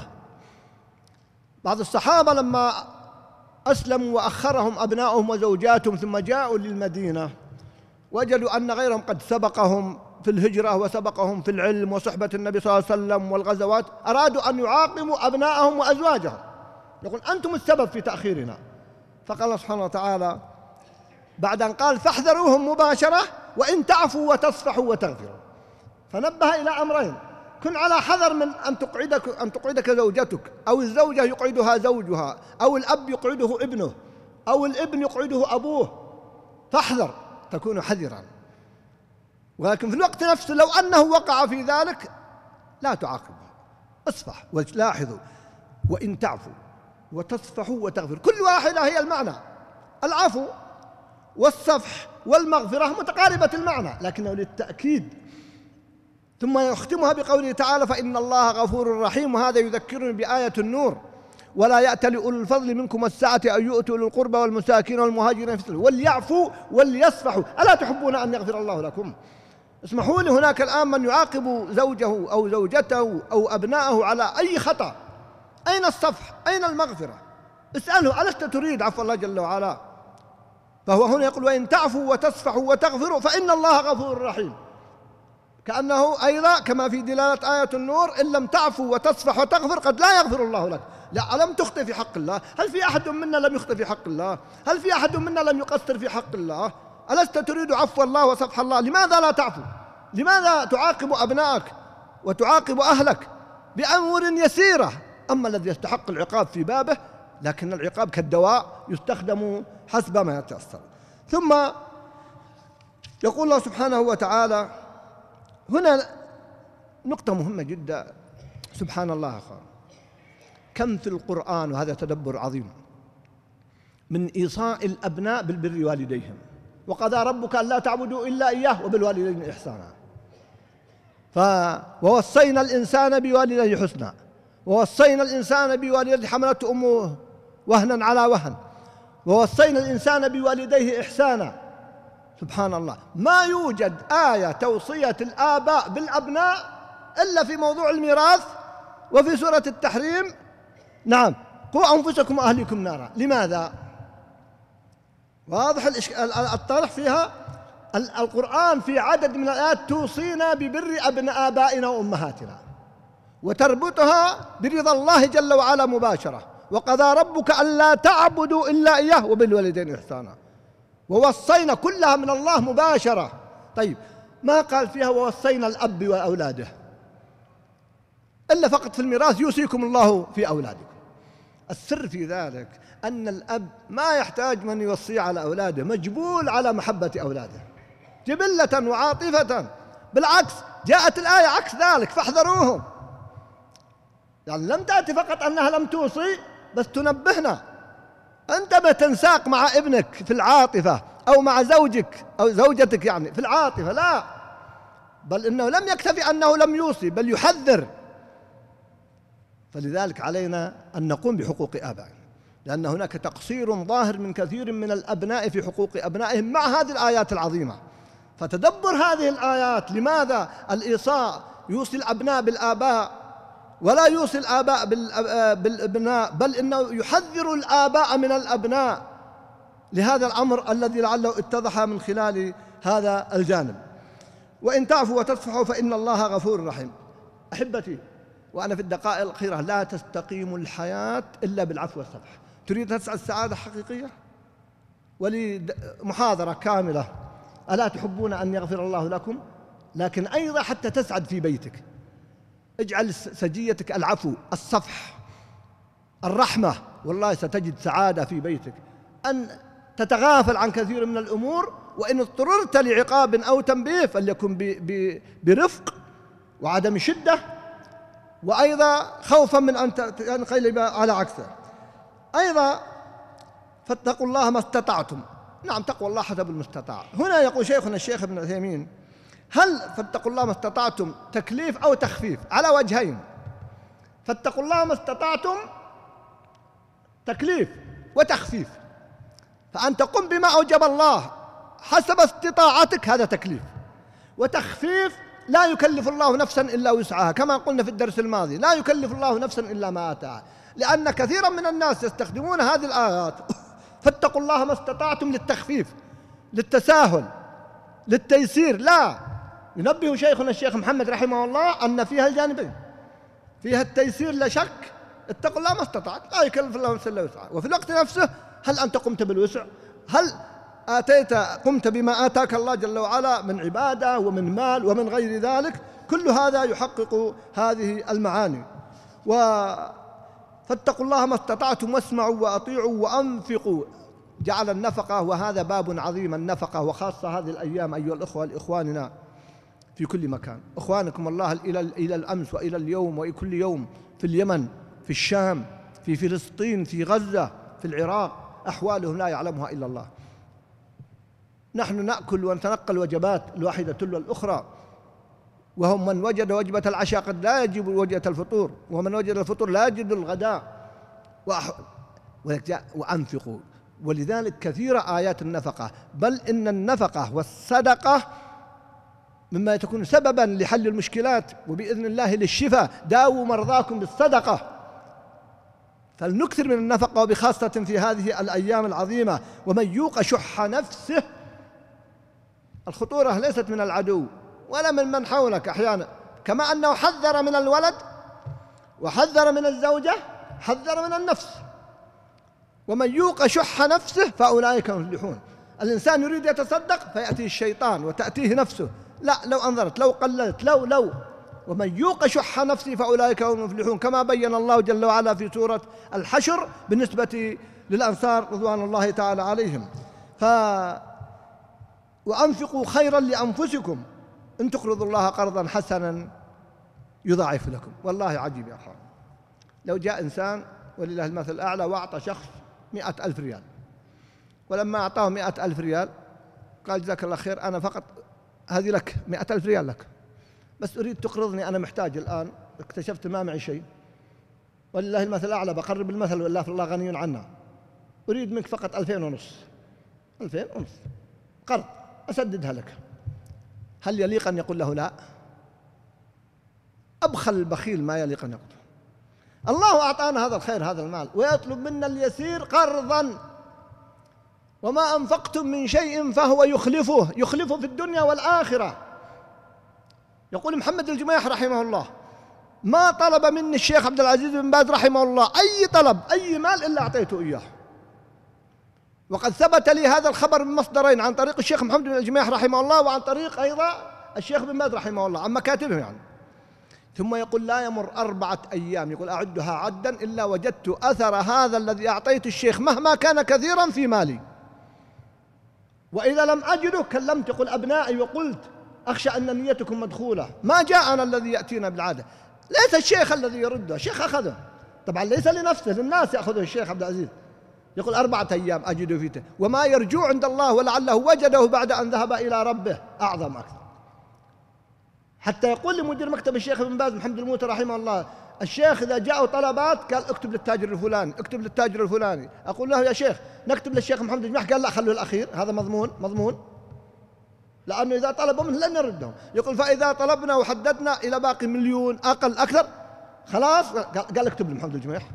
بعض الصحابة لما أسلموا وأخرهم أبنائهم وزوجاتهم ثم جاءوا للمدينة وجدوا أن غيرهم قد سبقهم في الهجرة وسبقهم في العلم وصحبة النبي صلى الله عليه وسلم والغزوات، أرادوا أن يعاقبوا أبنائهم وأزواجهم، يقول أنتم السبب في تأخيرنا. فقال الله سبحانه وتعالى بعد أن قال فاحذروهم مباشرة: وإن تعفوا وتصفحوا وتغفروا. فنبه إلى أمرين: كن على حذر من أن تقعدك أن تقعدك زوجتك، أو الزوجة يقعدها زوجها، أو الأب يقعده ابنه، أو الابن يقعده أبوه، فاحذر، تكون حذرا. ولكن في الوقت نفسه لو أنه وقع في ذلك لا تعاقبه، اصفح. ولاحظوا: وإن تعفوا وتصفحوا وتغفروا، كل واحدة هي المعنى. العفو والصفح والمغفرة متقاربة المعنى لكنه للتأكيد. ثم يختمها بقوله تعالى: فإن الله غفور رحيم. وهذا يذكرني بآية النور: ولا يأتل أولو الفضل منكم والسعة أن يؤتوا أولي القربى والمساكين والمهاجرين في سبيل الله وليعفوا وليصفحوا ألا تحبون أن يغفر الله لكم. اسمحوا لي، هناك الآن من يعاقب زوجه أو زوجته أو أبنائه على أي خطأ. أين الصفح؟ أين المغفرة؟ اسأله: ألست تريد عفو الله جل وعلا؟ فهو هنا يقول: وإن تعفوا وتصفحوا وتغفروا فإن الله غفور رحيم. كأنه أيضا كما في دلالة آية النور: إن لم تعفوا وتصفح وتغفر قد لا يغفر الله لك. لا، ألم تخطئ في حق الله؟ هل في أحد منا لم يخطئ في حق الله؟ هل في أحد منا لم يقصر في حق الله؟ ألست تريد عفو الله وصفح الله؟ لماذا لا تعفو؟ لماذا تعاقب أبنائك وتعاقب أهلك بأمور يسيرة؟ أما الذي يستحق العقاب في بابه، لكن العقاب كالدواء يستخدم حسب ما يتيسر. ثم يقول الله سبحانه وتعالى هنا نقطة مهمة جدا. سبحان الله، كم في القرآن، وهذا تدبر عظيم، من إيصاء الأبناء بالبر والديهم. وقضى ربك ألا تعبدوا إلا إياه وبالوالدين إحسانا. ف ووصينا الإنسان بوالديه حسنا ووصينا الإنسان بوالديه حملته أمه وهنا على وهن ووصينا الإنسان بوالديه إحسانا. سبحان الله، ما يوجد آية توصية الآباء بالأبناء إلا في موضوع الميراث وفي سورة التحريم. نعم، قوا أنفسكم وأهليكم نارا. لماذا؟ واضح الطرح فيها. القرآن في عدد من الآيات توصينا ببر أبناء آبائنا وأمهاتنا وتربطها برضا الله جل وعلا مباشرة. وقضى ربك ألا تعبدوا إلا إياه وبالوالدين إحسانا. ووصينا كلها من الله مباشرة. طيب، ما قال فيها ووصينا الأب وأولاده إلا فقط في الميراث: يوصيكم الله في أولادكم. السر في ذلك أن الأب ما يحتاج من يوصي على أولاده، مجبول على محبة أولاده جبلة وعاطفة. بالعكس، جاءت الآية عكس ذلك: فاحذروهم. يعني لم تأتي فقط أنها لم توصي، بس تنبهنا. أنت ما تنساق مع ابنك في العاطفة أو مع زوجك أو زوجتك يعني في العاطفة، لا، بل إنه لم يكتفي أنه لم يوصي بل يحذر. فلذلك علينا أن نقوم بحقوق آبائنا، لأن هناك تقصير ظاهر من كثير من الأبناء في حقوق أبنائهم مع هذه الآيات العظيمة. فتدبر هذه الآيات، لماذا الإيصاء يوصي الأبناء بالآباء ولا يوصي الآباء بالأبناء، بل إنه يحذر الآباء من الأبناء لهذا الأمر الذي لعله اتضح من خلال هذا الجانب. وإن تعفوا وتصفحوا فإن الله غفور رحيم. أحبتي، وأنا في الدقائق الأخيرة، لا تستقيم الحياة إلا بالعفو والصفح. تريد تسعد سعادة حقيقية؟ ولي محاضرة كاملة: ألا تحبون أن يغفر الله لكم؟ لكن أيضا حتى تسعد في بيتك، اجعل سجيتك العفو، الصفح، الرحمة، والله ستجد سعادة في بيتك. أن تتغافل عن كثير من الأمور، وإن اضطررت لعقاب أو تنبيه فليكن برفق وعدم شدة، وأيضا خوفا من أن تنقلب على عكسه. أيضا فاتقوا الله ما استطعتم. نعم، تقوى الله حسب المستطاع. هنا يقول شيخنا الشيخ ابن عثيمين: هل فاتقوا الله ما استطعتم تكليف أو تخفيف؟ على وجهين. فاتقوا الله ما استطعتم تكليف وتخفيف، فأن تقوم بما أوجب الله حسب استطاعتك هذا تكليف، وتخفيف لا يكلف الله نفسا إلا وسعها، كما قلنا في الدرس الماضي لا يكلف الله نفسا إلا ما آتاها، لأن كثيرا من الناس يستخدمون هذه الآيات فاتقوا الله ما استطعتم للتخفيف، للتساهل، للتيسير. لا، ينبه شيخنا الشيخ محمد رحمه الله أن فيها الجانبين، فيها التيسير لا شك، اتقوا الله ما استطعت، لا يكلف الله نفسا إلا وسعها، وفي الوقت نفسه هل أنت قمت بالوسع؟ هل آتيت قمت بما آتاك الله جل وعلا من عبادة ومن مال ومن غير ذلك؟ كل هذا يحقق هذه المعاني. و فاتقوا الله ما استطعتم واسمعوا وأطيعوا وأنفقوا. جعل النفقة، وهذا باب عظيم، النفقة، وخاصة هذه الأيام أيها الأخوة لإخواننا في كل مكان، إخوانكم الله إلى إلى الأمس وإلى اليوم وكل يوم في اليمن، في الشام، في فلسطين، في غزة، في العراق، أحوالهم لا يعلمها إلا الله. نحن نأكل ونتنقل وجبات الواحدة تلو الأخرى، وهم من وجد وجبة العشاء قد لا يجب وجبة الفطور، ومن وجد الفطور لا يجد الغداء. وأنفقوا. ولذلك كثيرة آيات النفقة، بل إن النفقة والصدقة مما تكون سببا لحل المشكلات وبإذن الله للشفاء. داووا مرضاكم بالصدقة. فلنكثر من النفقة، وبخاصة في هذه الأيام العظيمة. ومن يوق شح نفسه، الخطورة ليست من العدو ولا من من حولك أحيانا، كما أنه حذر من الولد وحذر من الزوجة حذر من النفس. ومن يوق شح نفسه فأولئك هم المفلحون. الإنسان يريد يتصدق فيأتيه الشيطان وتأتيه نفسه، لا، لو أنظرت، لو قللت، لو لو ومن يوق شح نفسه فأولئك هم المفلحون، كما بين الله جل وعلا في سورة الحشر بالنسبة للأنصار رضوان الله تعالى عليهم. ف وأنفقوا خيرا لأنفسكم إن تقرضوا الله قرضا حسنا يضاعف لكم. والله عجيب يا أخوان، لو جاء إنسان ولله المثل الأعلى وأعطى شخص مئة ألف ريال، ولما أعطاه مئة ألف ريال قال جزاك الله خير، أنا فقط هذه لك، مئة ألف ريال لك، بس أريد تقرضني، أنا محتاج الآن، اكتشفت ما معي شيء، ولله المثل الأعلى، بقرب المثل والله فالله غني عنا، أريد منك فقط ألفين ونص، ألفين ونص قرض أسددها لك. هل يليق أن يقول له لا؟ أبخل البخيل ما يليق أن يقول. الله أعطانا هذا الخير، هذا المال، ويطلب منا اليسير قرضا. وما أنفقتم من شيء فهو يخلفه، يخلفه في الدنيا والآخرة. يقول محمد الجميح رحمه الله: ما طلب مني الشيخ عبد العزيز بن باز رحمه الله أي طلب، أي مال، إلا أعطيته إياه. وقد ثبت لي هذا الخبر من مصدرين، عن طريق الشيخ محمد بن الجميح رحمه الله، وعن طريق أيضا الشيخ بن باز رحمه الله، عن مكاتبهم يعني. ثم يقول: لا يمر أربعة أيام، يقول أعدها عدا، إلا وجدت أثر هذا الذي أعطيت الشيخ مهما كان كثيرا في مالي. وإذا لم أجده كلمت، يقول أبنائي وقلت أخشى أن نيتكم مدخولة، ما جاءنا الذي يأتينا بالعادة. ليس الشيخ الذي يرده، الشيخ أخذه طبعا، ليس لنفسه، للناس يأخذه الشيخ عبد العزيز. يقول أربعة أيام أجده فيه، وما يرجو عند الله ولعله وجده بعد أن ذهب إلى ربه أعظم أكثر. حتى يقول لمدير مكتب الشيخ ابن باز محمد الموتى رحمه الله: الشيخ إذا جاءوا طلبات قال اكتب للتاجر الفلاني، اكتب للتاجر الفلاني. أقول له: يا شيخ نكتب للشيخ محمد الجميح، قال لا، خلوا الأخير، هذا مضمون مضمون، لأنه إذا طلبوا منه لن يردهم. يقول: فإذا طلبنا وحددنا إلى باقي مليون أقل أكثر خلاص، قال اكتب لمحمد الجميح.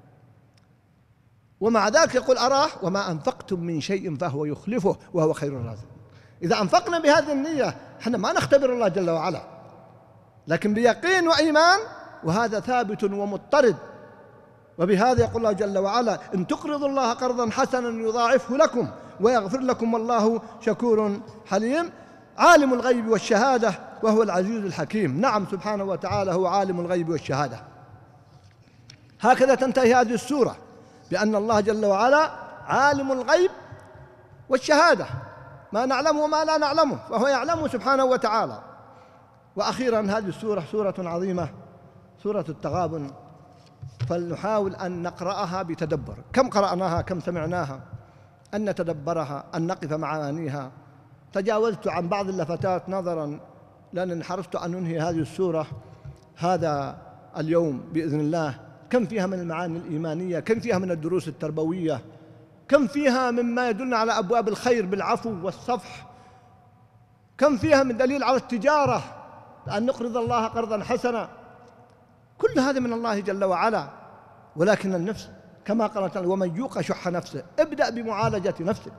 ومع ذلك يقول: أراه وما أنفقتم من شيء فهو يخلفه وهو خير الرازق. إذا أنفقنا بهذه النية احنا ما نختبر الله جل وعلا، لكن بيقين وإيمان، وهذا ثابت ومضطرد. وبهذا يقول الله جل وعلا: إن تقرضوا الله قرضا حسنا يضاعفه لكم ويغفر لكم والله شكور حليم. عالم الغيب والشهادة وهو العزيز الحكيم. نعم سبحانه وتعالى هو عالم الغيب والشهادة. هكذا تنتهي هذه السورة، بأن الله جل وعلا عالم الغيب والشهادة، ما نعلمه وما لا نعلمه وهو يعلمه سبحانه وتعالى. وأخيرا هذه السورة سورة عظيمة، سورة التغابن، فلنحاول أن نقرأها بتدبر. كم قرأناها، كم سمعناها، أن نتدبرها، أن نقف مع معانيها. تجاوزت عن بعض اللفتات نظرا لأنني حرصت أن أنهي هذه السورة هذا اليوم بإذن الله. كم فيها من المعاني الإيمانية، كم فيها من الدروس التربوية، كم فيها مما يدلنا على أبواب الخير بالعفو والصفح، كم فيها من دليل على التجارة أن نقرض الله قرضا حسنا. كل هذا من الله جل وعلا. ولكن النفس كما قال تعالى ومن يوق شح نفسه، ابدأ بمعالجة نفسك.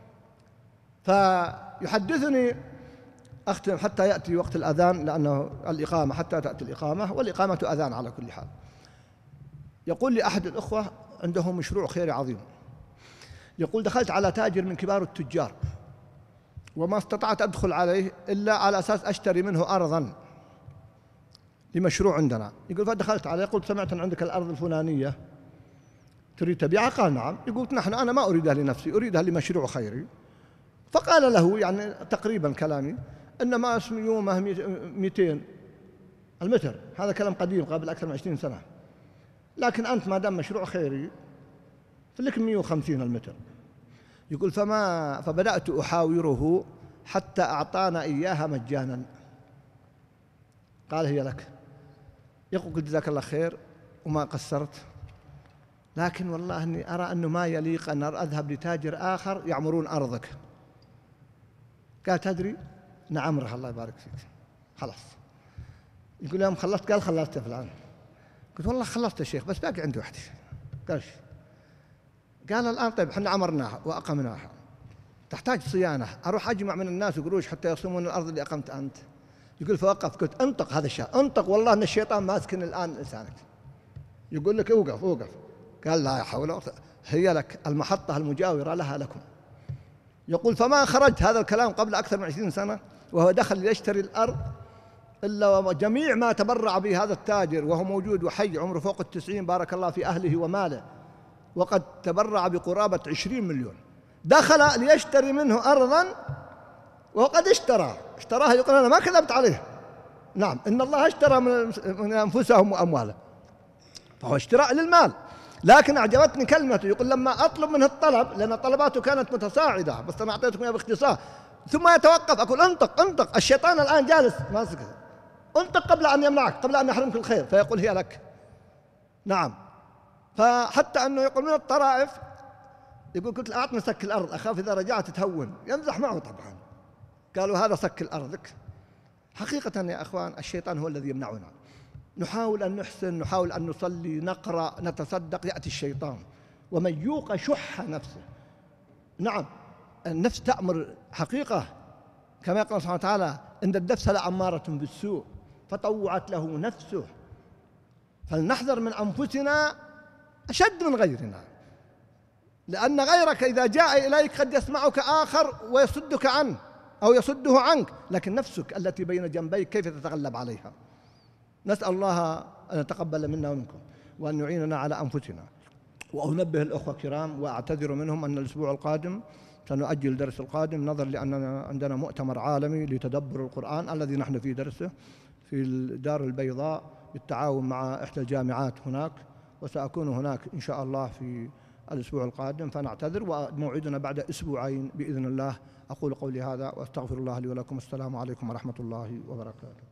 فيحدثني أختم حتى يأتي وقت الأذان، لأنه الإقامة حتى تأتي الإقامة، والإقامة أذان على كل حال. يقول لي أحد الأخوة عنده مشروع خيري عظيم، يقول دخلت على تاجر من كبار التجار وما استطعت أدخل عليه إلا على أساس أشتري منه أرضاً لمشروع عندنا. يقول فدخلت عليه قلت سمعت أن عندك الأرض الفلانية تريد تبيعها؟ قال نعم. يقول نحن أنا ما أريدها لنفسي، أريدها لمشروع خيري. فقال له يعني تقريبا كلامي أن ما اسم يومه مئتين المتر، هذا كلام قديم قبل أكثر من عشرين سنة، لكن أنت ما دام مشروع خيري فلك مئة وخمسين المتر. يقول فما فبدأت أحاوره حتى أعطانا إياها مجانا. قال هي لك. يقول قلت جزاك الله خير وما قصرت، لكن والله أني أرى أنه ما يليق أن أذهب لتاجر آخر يعمرون أرضك. قال تدري؟ نعم رح الله يبارك فيك. خلاص. يقول يوم خلصت؟ قال خلصت فلان. قلت والله خلصت يا شيخ بس باقي عندي وحدي. قال قال الآن طيب احنا عمرناها وأقمناها، تحتاج صيانة، أروح أجمع من الناس قروش حتى يصومون الأرض اللي أقمت أنت. يقول فوقف قلت انطق هذا الشيء، انطق والله أن الشيطان ماسكن الآن لسانك. يقول لك اوقف اوقف. قال لا حول ولا قوة، هي لك المحطة المجاورة لها لكم. يقول فما خرجت هذا الكلام قبل أكثر من عشرين سنة وهو دخل يشتري الأرض إلا جميع ما تبرع به هذا التاجر وهو موجود وحي عمره فوق التسعين بارك الله في أهله وماله، وقد تبرع بقرابة عشرين مليون. دخل ليشتري منه أرضا وقد اشترى اشتراها. يقول أنا ما كذبت عليه، نعم إن الله اشترى من أنفسهم وأموالهم، فهو اشتراء للمال. لكن أعجبتني كلمته، يقول لما أطلب منه الطلب لأن طلباته كانت متصاعدة بس أنا أعطيتكم إياها باختصار، ثم يتوقف أقول انطق انطق، الشيطان الآن جالس ماسك، انطق قبل أن يمنعك، قبل أن يحرمك الخير، فيقول هي لك. نعم. فحتى أنه يقول من الطرائف، يقول قلت أعطني سك الأرض أخاف إذا رجعت تهون، يمزح معه طبعا. قالوا هذا سك الأرضك. حقيقة يا أخوان الشيطان هو الذي يمنعنا. نحاول أن نحسن، نحاول أن نصلي، نقرأ، نتصدق، يأتي الشيطان. ومن يوق شح نفسه. نعم النفس تأمر حقيقة كما قال سبحانه وتعالى إن النفس لأمارة بالسوء فطوعت له نفسه. فلنحذر من أنفسنا أشد من غيرنا، لأن غيرك إذا جاء إليك قد يسمعك آخر ويصدك عنه أو يصده عنك، لكن نفسك التي بين جنبيك كيف تتغلب عليها؟ نسأل الله أن يتقبل منا ومنكم وأن يعيننا على أنفسنا. وأنبه الأخوة الكرام وأعتذر منهم أن الأسبوع القادم سنؤجل الدرس القادم نظرا لأننا عندنا مؤتمر عالمي لتدبر القرآن الذي نحن في درسه في الدار البيضاء بالتعاون مع إحدى الجامعات هناك، وسأكون هناك إن شاء الله في الأسبوع القادم، فنعتذر وموعدنا بعد أسبوعين بإذن الله. أقول قولي هذا وأستغفر الله لي ولكم. السلام عليكم ورحمة الله وبركاته.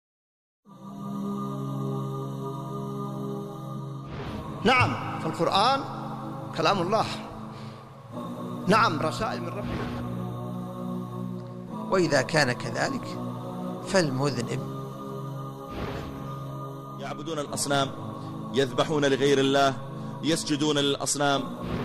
نعم فالقرآن كلام الله، نعم رسائل من ربنا. وإذا كان كذلك فالمذنب يعبدون الأصنام، يذبحون لغير الله، يسجدون للأصنام،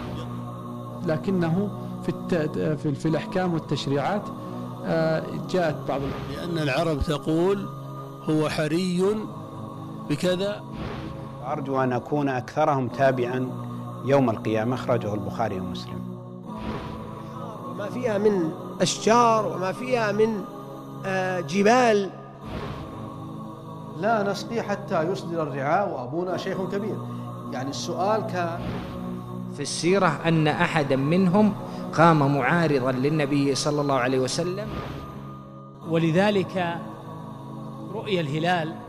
لكنه في الت... في, في الأحكام والتشريعات جاءت بعض لأن العرب تقول هو حري بكذا. أرجو أن أكون أكثرهم تابعا يوم القيامة، أخرجه البخاري ومسلم. وما فيها من أشجار وما فيها من جبال لا نسقي حتى يصدر الرعاء وأبونا شيخ كبير. يعني السؤال كان في السيرة أن أحدا منهم قام معارضا للنبي صلى الله عليه وسلم، ولذلك رؤيا الهلال